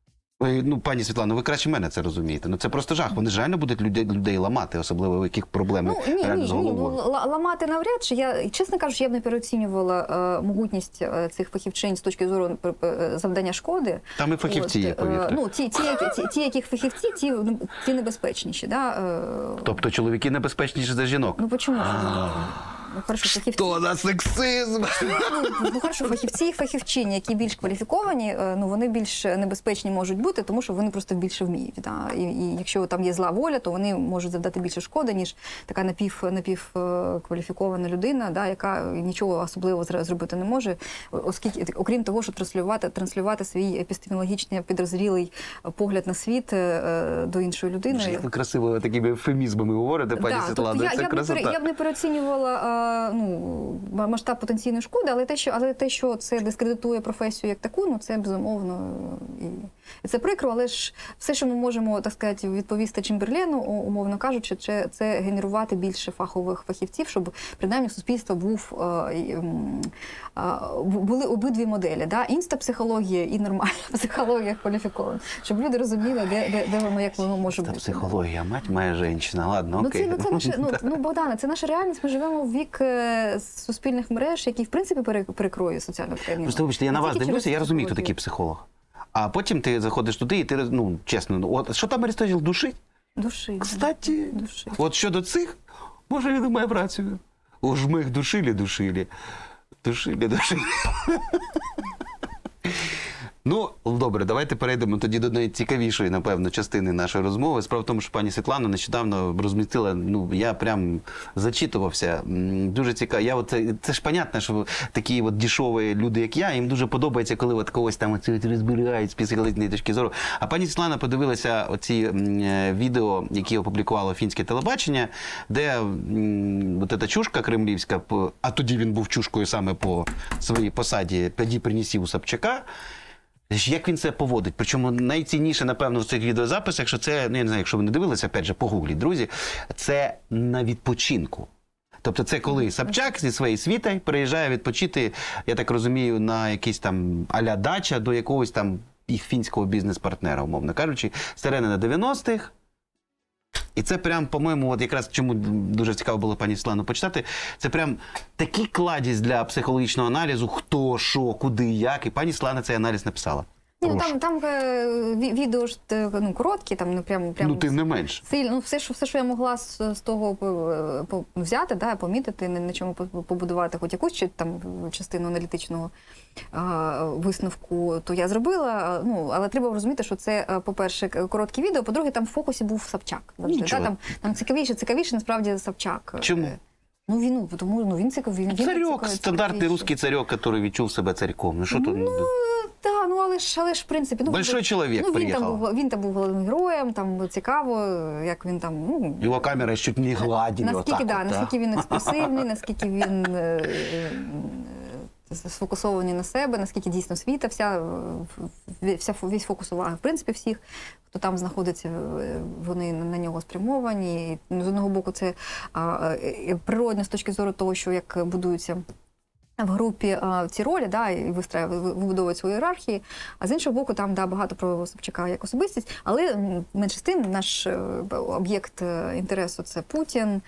Ви, ну, пані Світлано, ви краще мене це розумієте. Ну це просто жах. Вони ж реально будуть людей, людей ламати, особливо в яких проблеми Ну, ні, реально ні, з ні, ну, головою. ла- ламати навряд чи. Я, чесно кажучи, я б не переоцінювала е, могутність е, цих фахівчинь з точки зору е, е, завдання шкоди. Там і фахівці є, е, повірте. Ну, ті, ті, які, ті, ті, яких фахівці, ті, ну, ті небезпечніші. Да? Е, Тобто чоловіки небезпечніші за жінок. Ну, почему ж? Ну, хорошо, фахівці. То на сексизм! Ну, ну, хорошо, фахівці і фахівчині, які більш кваліфіковані, е, ну, вони більш небезпечні можуть бути, тому що вони просто більше вміють. Да? І, і якщо там є зла воля, то вони можуть завдати більше шкоди, ніж така напів, напів е, кваліфікована людина, да, яка нічого особливого зра- зробити не може, оскільки, окрім того, що транслювати, транслювати свій епістемологічний підрозрілий погляд на світ е, до іншої людини. Як ви красиво такими ефемізмами говорите, пані Да, Світлано, тобто я, це я, б не, красота. пере- я б не переоцінювала а, ну, масштаб потенційної шкоди, але те, що, але те, що це дискредитує професію як таку, ну це безумовно. І, і це прикро, але ж все, що ми можемо, так сказати, відповісти Чемберлену, у- умовно кажучи, це, це генерувати більше фахових фахівців, щоб принаймні у суспільства був, а, і, м, а, бу- були обидві моделі. Да? Інстапсихологія і нормальна психологія кваліфікована. Щоб люди розуміли, де, де, де воно, як воно може Та бути. психологія, мать моя жінка, ладно, Ну, окей. це, ну, це наша, ну, ну, Богдане, це наша реальність. Ми живемо в вік е, суспільних мереж, які, в принципі, пере- перекроює соціальну тканину. Просто, вибачте, я на Не вас тільки дивлюся, через я розумію, хто психологію. такий психолог. А потім ти заходиш туди і ти, ну, чесно, ну, от що там Арістотель душить? Душі. да. Кстати, Душі. от щодо цих, може, він має працю. Уж ми їх душили, душили. Душили, душили. Ну, добре, давайте перейдемо тоді до найцікавішої, напевно, частини нашої розмови. Справа в тому, що пані Світлана нещодавно розмістила, ну, я прям зачитувався. М, Дуже цікаво. Я от, це, це ж понятно, що такі от дешеві люди, як я, їм дуже подобається, коли от когось там оці от розбирають з психологічної точки зору. А пані Світлана подивилася оці м, е, відео, які опублікувало фінське телебачення, де м, от ця чушка кремлівська, по- а тоді він був чушкою саме по своїй посаді, тоді принісів у Собчака. Як він це поводить? Причому найцінніше, напевно, в цих відеозаписах, що це, ну, я не знаю, якщо ви не дивилися, опять же, погугліть, друзі, це на відпочинку. Тобто це коли Собчак зі своєї світи приїжджає відпочити, я так розумію, на якийсь там а-ля дача до якогось там їх фінського бізнес-партнера, умовно кажучи, середина дев'яностих. І це прям, по-моєму, от якраз чому дуже цікаво було пані Світлану почитати, це прям такий кладість для психологічного аналізу, хто, що, куди, як. І пані Світлана цей аналіз написала. Ні, ну, Прошу. там, там е, ві- відео ж е, ну, короткі, там не прям, прям Ну, тим не менш. сильно. Ну, все, що, все, що я могла з, з того е, по- взяти, да, помітити, на, на чому по- побудувати хоч якусь чи, там, частину аналітичного а, висновку, то я зробила. Ну, але треба розуміти, що це, е, по-перше, к- коротке відео, по-друге, там в фокусі був Собчак. Завжди, Нічого. да, там, там цікавіше, цікавіше, насправді, Собчак. Чому? Е, Ну, він, ну, тому, ну, він цікавий. Він, він Царьок, цікавий, стандартний цікавіший. русский царьок, який відчув себе царьком. Ну, що тут? Ну, так, ну але ж, але ж в принципі, ну Большой чоловік ну, він приїхав. там був, він там був головним героєм, там цікаво, як він там, ну Його камера чуть не гладила. наскільки, отак да, от, наскільки він експресивний, наскільки він е, е, сфокусований на себе, наскільки дійсно світа, вся, в- вся весь фокус уваги, в принципі, всіх, хто там знаходиться, е, вони на нього спрямовані. І, з одного боку, це а, е, природно з точки зору того, що як будуються в групі а, ці ролі, да, і вистраюють, вибудовують свої ієрархії, а з іншого боку, там да, багато про Собчака як особистість, але м, менше з тим наш е, об'єкт е, інтересу – це Путін.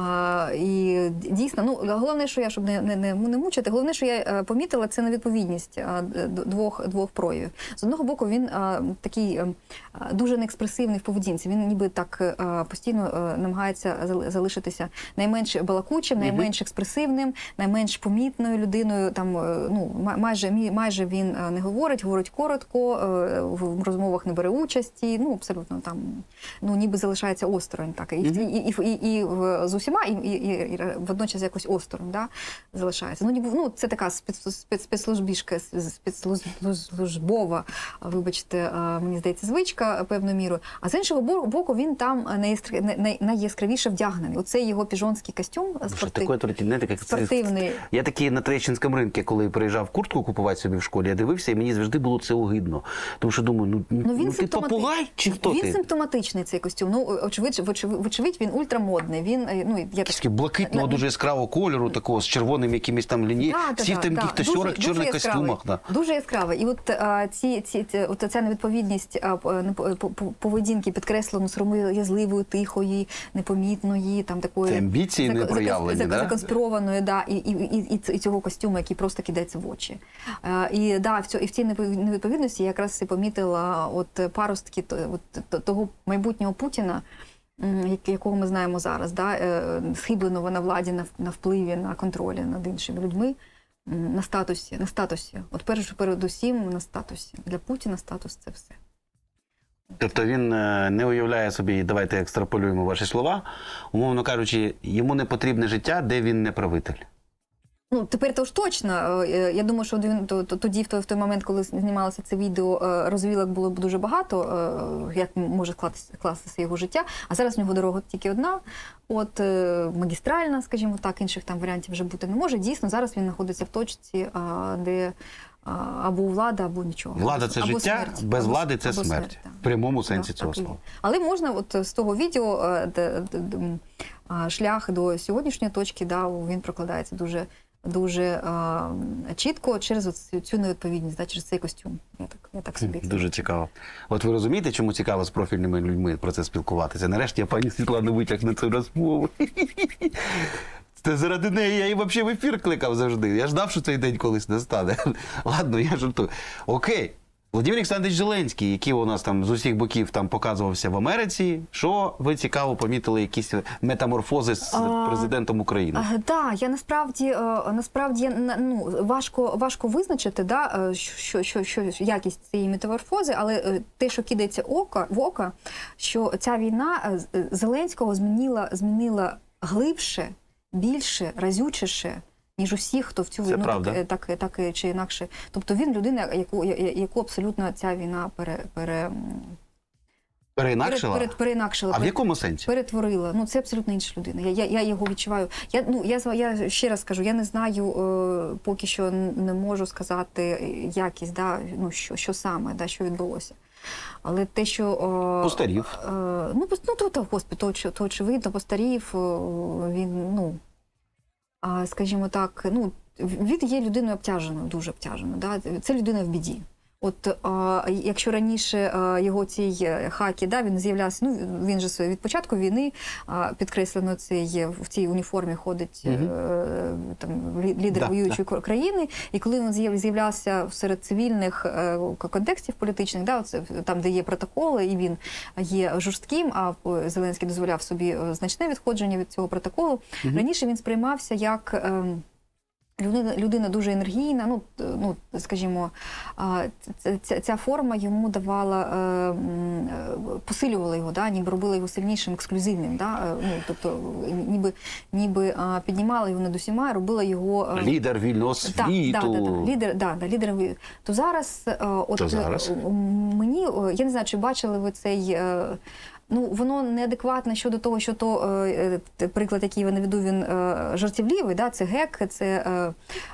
А, і дійсно, ну, головне, що я, щоб не, не, не, не мучити, головне, що я е, помітила, це невідповідність а, д- двох, двох проявів. З одного боку, він а, такий е, а, дуже неекспресивний в поведінці, він ніби так е, постійно е, намагається зали- залишитися найменш балакучим, найменш експресивним, найменш помітною людиною, там, е, ну, ма- майже, мі- майже він е, не говорить, говорить коротко, е, в розмовах не бере участі, ну, абсолютно там, ну, ніби залишається осторонь, так, і, і, і, і, і, і в- з усіма, і, і, і, і водночас якось осторонь, да, залишається. Ну, ніби, ну, це така спец, спец, спецслужбішка, спецслужбова, вибачте, е, мені здається, звичка певною мірою. А з іншого бо- боку, він там найяскра- най- най- найяскравіше вдягнений. Оцей його піжонський костюм Що спорти... таке отвратительне, як це- спортивний. Я такий на Троєщинському ринку, коли приїжджав куртку купувати собі в школі, я дивився, і мені завжди було це огидно. Тому що думаю, ну, Ну, він ну ти симптомати- попугай чи хто він ти? симптоматичний, цей костюм. Ну, очевидь, вочевидь, вочевидь, він ультрамодний. Він, е, ну, я так... Якийсь блакитного, На- дуже яскравого кольору, такого з червоним якимись там лінії. Да, да, Всі в да, там да. якихось Дуже- сорок дуже чорних яскравий. костюмах. Да. Дуже яскравий. І от а, ці, ці, ці, от ця невідповідність а, по- не- по- по- поведінки підкреслено сором'язливої, тихої, непомітної, там такої... Це амбіції не зако- проявлені, зако- да? законспірованої, да, і, і, і, і, ц- і цього костюму, який просто кидається в очі. А, і, да, в цьо, і в цій неві- невідповідності я якраз і помітила от паростки то- от, т- того майбутнього Путіна, м, як- якого ми знаємо зараз, да, е, схибленого на владі, на, в- на впливі, на контролі над іншими людьми, м, на статусі, на статусі. От перш передусім на статусі. Для Путіна статус – це все. Тобто він е, не уявляє собі, давайте екстраполюємо ваші слова, умовно кажучи, йому не потрібне життя, де він не правитель. Ну, тепер то ж точно. Е, Я думаю, що він то- то- тоді, в той, в той момент, коли знімалося це відео, е, розвілок було б дуже багато, е, як може скластися, скластися його життя. А зараз в нього дорога тільки одна. От е, магістральна, скажімо так, інших там варіантів вже бути не може. Дійсно, зараз він знаходиться в точці, а, де а, або влада, або нічого. Влада – це Або життя, смерть. без Або- влади – це або смерть. так. В прямому сенсі Так, цього так і є. слова. Але можна от з того відео е, де- де- де, м, а, шлях до сьогоднішньої точки, да, він прокладається дуже, дуже а, чітко через оцю- цю невідповідність, да, через цей костюм. Я так, я так собі. Дуже цікаво. От ви розумієте, чому цікаво з профільними людьми про це спілкуватися? Нарешті я пані Світлану витяг на цю розмову. Це заради неї я її взагалі в ефір кликав завжди. Я ждав, що цей день колись настане. Ладно, я жартую. Окей. Володимир Олександрович Зеленський, який у нас там з усіх боків там показувався в Америці, що ви цікаво помітили якісь метаморфози з А, президентом України? Так, да, я насправді, е, насправді я, на- ну, важко, важко визначити, да, е, що, що, що, що якість цієї метаморфози, але е, те, що кидається око, в око, що ця війна е, з- е, Зеленського змінила, змінила глибше, більше, разючіше, ніж усіх, хто в цю Це війну правда. так, так, так чи інакше. Тобто він людина, яку, я- я- яку абсолютно ця війна пере, пере, м, Переінакшила? пере, переінакшила. А в якому сенсі? Перетворила. Ну, це абсолютно інша людина. Я, я, я його відчуваю. Я, ну, я, з- я ще раз кажу, я не знаю, е, поки що н- не можу сказати якість, да, ну, що, що саме, да, що відбулося. Але те, що... Е, Постарів. Е, ну, пос- ну, то, то, господи, то, очі- то очевидно, постарів, е, він, ну, а, скажімо так, ну, він є людиною обтяженою, дуже обтяженою. Да? Це людина в біді. От а, якщо раніше а, його цій хакі, да, він з'являвся, ну він же від початку війни а, підкреслено цей в цій уніформі ходить угу. е, там лідер да, воюючої да. країни, і коли він з'являвся серед цивільних е, контекстів політичних, да, оце, там де є протоколи, і він є жорстким, а Зеленський дозволяв собі значне відходження від цього протоколу. Угу. Раніше він сприймався як е, Людина, людина дуже енергійна, ну, ну скажімо, ця, ця форма йому давала, посилювала його, да, ніби робила його сильнішим, ексклюзивним, да, ну, тобто ніби, ніби піднімала його над усіма, робила його... Лідер вільного світу. Так, да, да, да, лідер, да, да, лідер. То зараз, от, То зараз? мені, я не знаю, чи бачили ви цей... Ну, воно неадекватне щодо того, що то е, приклад, який я наведу, він е, жартівливий, да? Це гек, це е,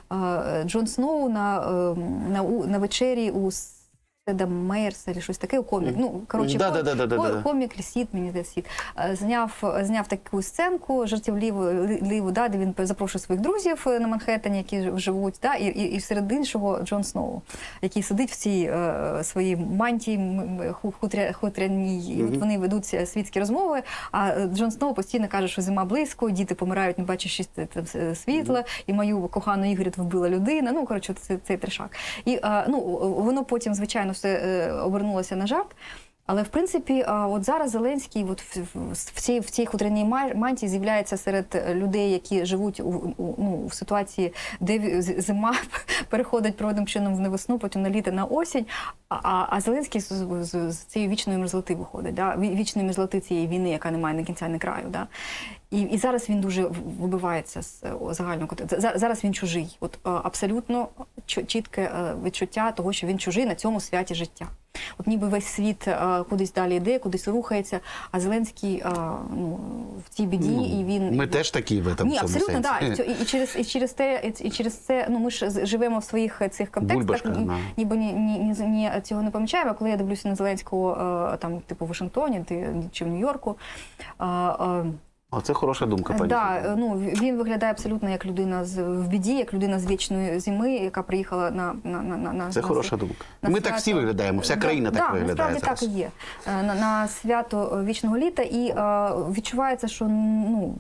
е, Джон Сноу на, е, на, на вечері у Седа Мейерса, або щось таке, комік. Ну, коротше, да, да, да, да, да. комік Лісіт, мені здається, Сід, зняв, зняв таку сценку жартівливу, да, де він запрошує своїх друзів на Манхеттені, які живуть, да, і, і, і серед іншого Джон Сноу, який сидить в цій е, своїй мантії хутря, хутряній, mm-hmm. і вони ведуть світські розмови, а Джон Сноу постійно каже, що зима близько, діти помирають, не бачачи світла, mm-hmm. і мою кохану Ігоріт вбила людина, ну, коротше, це, цей трешак. І, е, ну, воно потім, звичайно, все обернулося на жарт. Але, в принципі, от зараз Зеленський от в цій, в цій хутряній мантії з'являється серед людей, які живуть у, у, ну, в ситуації, де зима переходить природним чином в не весну, потім на літо, на осінь, а, а Зеленський з, з, з цієї вічної мерзлоти виходить, да? Вічної мерзлоти цієї війни, яка не має ні кінця, ні краю. Да? І, і зараз він дуже вибивається з загального контексту. Зараз він чужий. От абсолютно чітке відчуття того, що він чужий на цьому святі життя. От ніби весь світ а, кудись далі йде, кудись рухається, а Зеленський а, ну, в цій біді, ну, і він... Ми теж такі в цьому Ні, абсолютно, так. Да. І, і, через, і, через те, і через це, ну, ми ж живемо в своїх цих контекстах, Бульбашка, ні, да. ніби ні, ні, ні, ні, цього не помічаємо. Коли я дивлюся на Зеленського, а, там, типу, в Вашингтоні чи в Нью-Йорку, а, а, О, це хороша думка, пані. Да, ну, він виглядає абсолютно як людина з, в біді, як людина з вічної зими, яка приїхала на... на, на, на це на, хороша на, думка. на Ми свято. так всі виглядаємо, вся країна да, так да, виглядає насправді зараз. Так і є. На, на свято вічного літа, і а, відчувається, що, ну,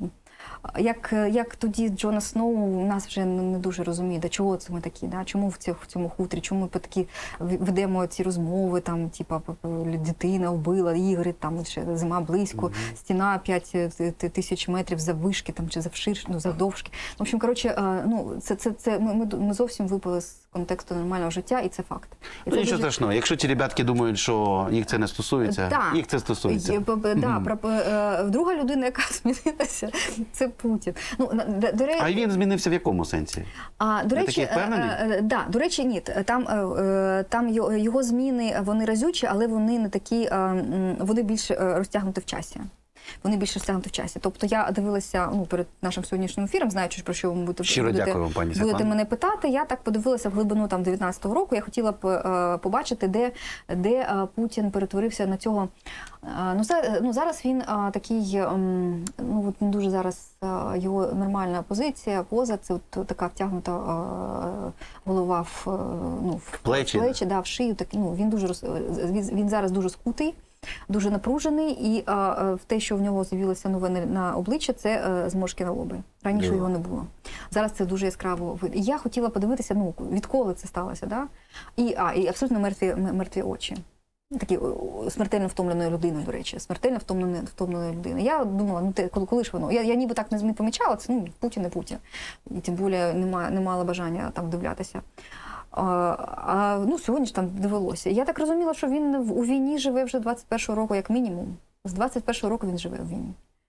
як, як тоді Джона Сноу нас вже не дуже розуміє, да, чого це ми такі, да? Чому в цьому, в цьому хутрі, чому ми такі ведемо ці розмови, там, типа, дитина вбила, ігри, там, ще зима близько, mm-hmm. стіна п'ять тисяч метрів заввишки, там, чи завширш, ну, завдовжки. В общем, коротше, ну, це, це, це, ми, ми зовсім випали з контексту нормального життя, і це факт. І ну, це нічого дуже... страшного. Якщо ті ребятки думають, що їх це не стосується, да. їх це стосується. Є, да, mm-hmm. Друга людина, яка змінилася, це Путін. Ну, до, до речі, а він змінився в якому сенсі? А, до речі, такий впевнений? Е, да, до речі, ні. Там, е, там його зміни, вони разючі, але вони не такі, е, вони більш розтягнуті в часі. Вони більше стягнути в часі. Тобто я дивилася, ну, перед нашим сьогоднішнім ефіром, знаючи, про що ви будете, Щиро будете, дякую вам, пані будете Світлано. мене питати, я так подивилася в глибину там дев'ятнадцятого року. Я хотіла б е, побачити, де, де е, Путін перетворився на цього. Е, ну, за, ну, зараз він е, такий, е, ну, от він дуже зараз, е, його нормальна позиція, поза, це от така втягнута е, голова в, е, ну, в плечі, в, плечі да, в шию. Так, ну, він, дуже, він, він зараз дуже скутий. Дуже напружений, і а, в те, що в нього з'явилося нове на обличчя, це а, зморшки на лобі. Раніше yeah. його не було. Зараз це дуже яскраво видно. І я хотіла подивитися, ну, відколи це сталося, да? І, а, і абсолютно мертві, мертві очі. Такі смертельно втомленої людини, до речі. Смертельно втомленої, втомленої людини. Я думала, ну, те, коли, коли ж воно? Я, я ніби так не помічала, це, ну, Путін не Путін. І тим більше не, не мала бажання там дивлятися. А, а, ну, сьогодні ж там довелося. Я так розуміла, що він у війні живе вже двадцять першого року, як мінімум. З двадцять першого року він живе у війні.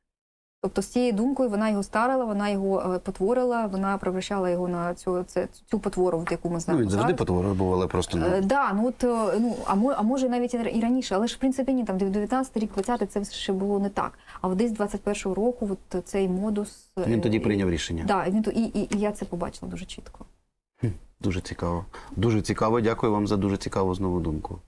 Тобто з цією думкою вона його старила, вона його потворила, вона превращала його на цю, це, цю потвору, яку ми знаємо. Ну, він завжди потворив був, але просто... Так, ну. да, ну, от, ну, а, мо, а може навіть і раніше, але ж в принципі ні, там дев'ятнадцятий рік, двадцятий це ще було не так. А от десь двадцять першого року от цей модус... Він тоді прийняв рішення. Так, да, і, і, і я це побачила дуже чітко. Дуже цікаво. Дуже цікаво. Дякую вам за дуже цікаву знову думку.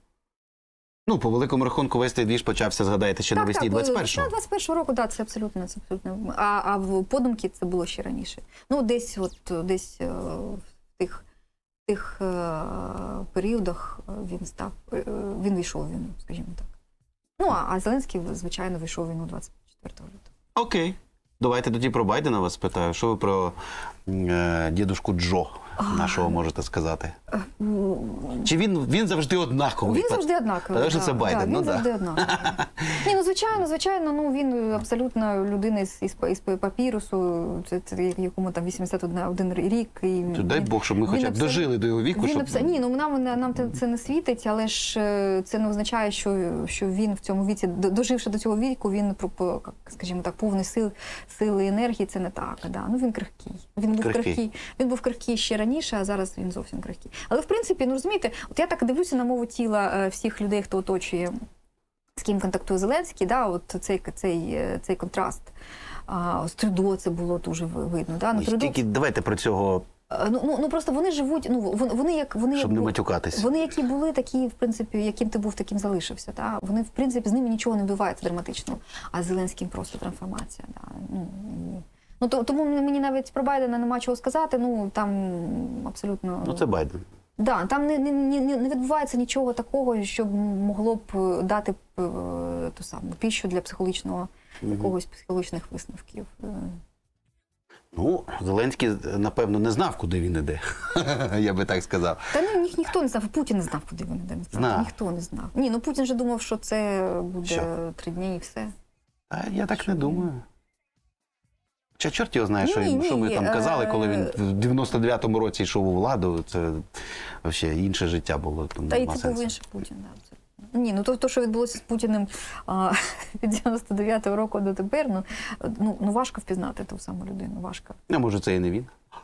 Ну, по великому рахунку весь цей двіж почався, згадаєте, ще так, навесні двадцять першого. Так, двадцять першого року, так, це абсолютно, це абсолютно. А, а в подумки це було ще раніше. Ну, десь от, десь в тих, тих е, періодах він став, е, він війшов в війну, скажімо так. Ну, а, а Зеленський, звичайно, війшов в війну двадцять четвертого лютого. Окей. Давайте тоді про Байдена вас питаю. Що ви про е, дідушку Джо нашого можете сказати? Чи він, він завжди однаковий? Він завжди однаковий. Тому що да, це Байден, да, ну він да. завжди однаковий. Ні, ну звичайно, звичайно, ну він абсолютно людина із, із, із папірусу, це, це якому там вісімдесят один рік. І Чи дай Бог, щоб ми хоча б абсолютно, дожили до його віку, він щоб... абсолютно, ні, ну нам, нам це не світить, але ж це не означає, що, що він в цьому віці, доживши до цього віку, він, скажімо так, повний сил, сили і енергії, це не так. Да. Ну він крихкий. Він був Крихкий. крихкий. Він був крихкий ще раніше, а зараз він зовсім крихкий. Але в принципі, ну розумієте, от я так дивлюся на мову тіла всіх людей, хто оточує, з ким контактує Зеленський, да, от цей, цей, цей контраст. А, з Трюдо це було дуже видно. Да? Ну, Ой, Трюдо... Тільки давайте про цього, Ну, ну, ну просто вони живуть, ну вони, вони як вони щоб як, не матюкатись. Вони які були, такі, в принципі, яким ти був, таким залишився. Та? Вони, в принципі, з ними нічого не відбувається драматичного, а з Зеленським просто трансформація. Да? Ну, і... ну, то, тому мені навіть про Байдена нема чого сказати, ну там абсолютно... Ну це Байден. Да, там не, не, не, не відбувається нічого такого, що могло б дати б, ту саму піщу для психологічного, Угу. якогось психологічних висновків. Ну, Зеленський, напевно, не знав, куди він іде. Я би так сказав. Та ні, ні, ніхто не знав, Путін не знав, куди він іде. Знав. Ніхто не знав. Ні, ну Путін же думав, що це буде Що? три дні і все. А я так не думаю. Чи чорт його знає, що, Ні, їм- що ні, ми там казали, коли він е, в дев'яносто дев'ятому році йшов у владу, це взагалі інше життя було. Тому Та і нема це сенсу. був інший Путін, да, абсолютно. Ні, ну то, то що відбулося з Путіним а, від дев'яносто дев'ятого року до тепер, ну, ну, ну важко впізнати ту саму людину, важко. А може це і не він?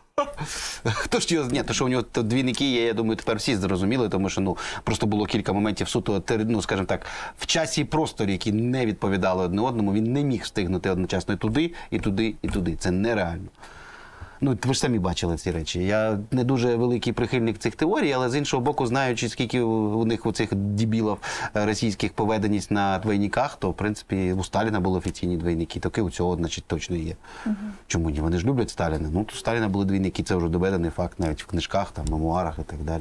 Хто ж його, ні, то що у нього то двійники є, я думаю, тепер всі зрозуміли, тому що ну просто було кілька моментів суто, тер- ну скажімо так, в часі і просторі, які не відповідали одне одному, він не міг встигнути одночасно і туди, і туди, і туди. Це нереально. Ну, ви ж самі бачили ці речі. Я не дуже великий прихильник цих теорій, але з іншого боку, знаючи, скільки у них у цих дебілів е, російських поведеність на двойниках, то, в принципі, у Сталіна були офіційні двойники, таки у цього, значить, точно є. Угу. Чому ні? Вони ж люблять Сталіна. Ну, то у Сталіна були двійники, це вже доведений факт навіть в книжках, там, мемуарах і так далі.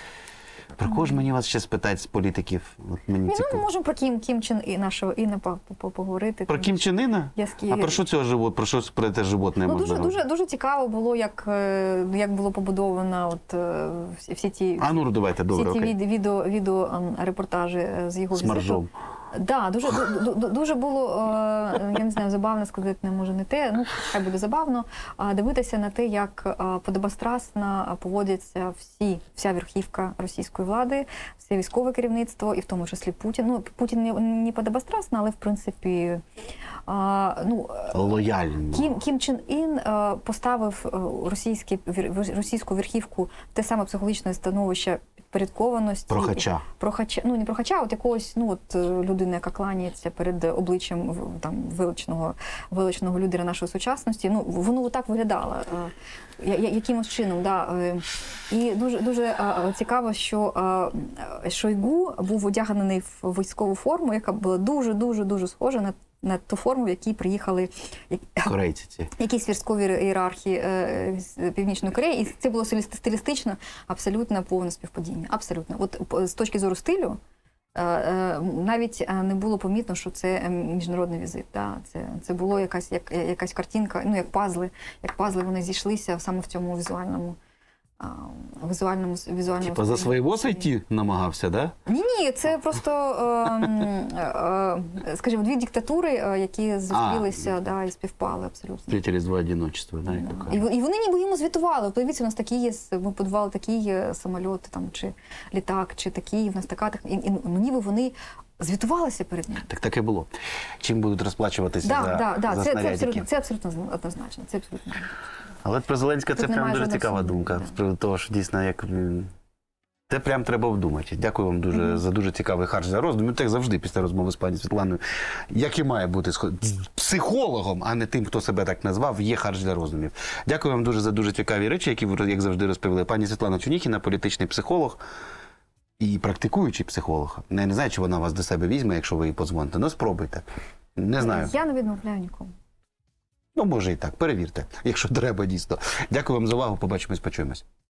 Про кого ж мені вас ще спитати з політиків? От мені Ні, ну, цікаво. ми можемо про Кім, Кім Чен І нашого Іна по- по- поговорити. Про Кім Чен Іна? Я з Ки- А про що цього живот? Про що про те животне Ну, можна дуже, говорити? дуже, дуже цікаво було, як, е, як було побудовано от, е, всі, всі ті, А ну, давайте, добре, всі ті окей. від, відео, відео ем, репортажі е, з його З маржом. візиту. Да, дуже, ду- ду- дуже було, е, я не знаю, забавно сказати, не може не те, ну, хай буде забавно, а дивитися на те, як е, подобострастно поводяться всі, вся верхівка російської влади, все військове керівництво, і в тому числі Путін. Ну, Путін не, не подобострастно, але, в принципі, а, ну, Лояльно. Кім, Кім Чен Ін е, поставив е, російські, вір- російську верхівку в те саме психологічне становище підпорядкованості. Прохача. Прохача, ну не прохача, от якогось, ну от е, людини, яка кланяється перед обличчям в- там величного, величного лідера нашої сучасності. Ну воно так виглядало. е, я- я- Якимось чином, да. е. І дуже дуже е, цікаво, що е, Шойгу був одягнений в військову форму, яка була дуже дуже дуже схожа на. на ту форму, в якій приїхали як- Корейці ці. якісь військові ієрархії е, з Північної Кореї, і це було стилі- стилістично абсолютно повне співпадіння. Абсолютно. От п- з точки зору стилю, е, е, навіть е, не було помітно, що це е, міжнародний візит. Да? Це, це було якась, як, якась картинка, ну як пазли, як пазли вони зійшлися саме в цьому візуальному. а, Візуальному, візуальному Типа за стилі. своєго зайти намагався, да? Ні, ні, це просто, е, е, скажімо, дві диктатури, е, які зустрілися да, і співпали абсолютно. Встретились два одиночества, да? як то І, кажуть. в- і вони ніби йому звітували. Подивіться, у нас такі є, ми будували такий є самоліт, там, чи літак, чи такий, в нас така, так, і, і, ну, ніби вони звітувалися перед ним. Так так і було. Чим будуть розплачуватися Да, за, да, да, за це, це, снарядики. абсолютно, це абсолютно однозначно. Це абсолютно. Але про Зеленська це Тут прям немає дуже жодних цікава сумнівів, думка. да. З приводу того, що дійсно як... м, це прям треба вдумати. Дякую вам дуже Мгм. за дуже цікавий харч за роздум. Так завжди після розмови з пані Світланою, як і має бути з психологом, а не тим, хто себе так назвав, є харч для роздумів. Дякую вам дуже за дуже цікаві речі, які ви, як завжди, розповіли. Пані Світлана Чуніхіна, політичний психолог і практикуючий психолог. Я не знаю, чи вона вас до себе візьме, якщо ви їй подзвоните. Ну, спробуйте. Не знаю. Я не відмовляю нікому. Ну, може і так. Перевірте, якщо треба дійсно. Дякую вам за увагу. Побачимось, почуємось.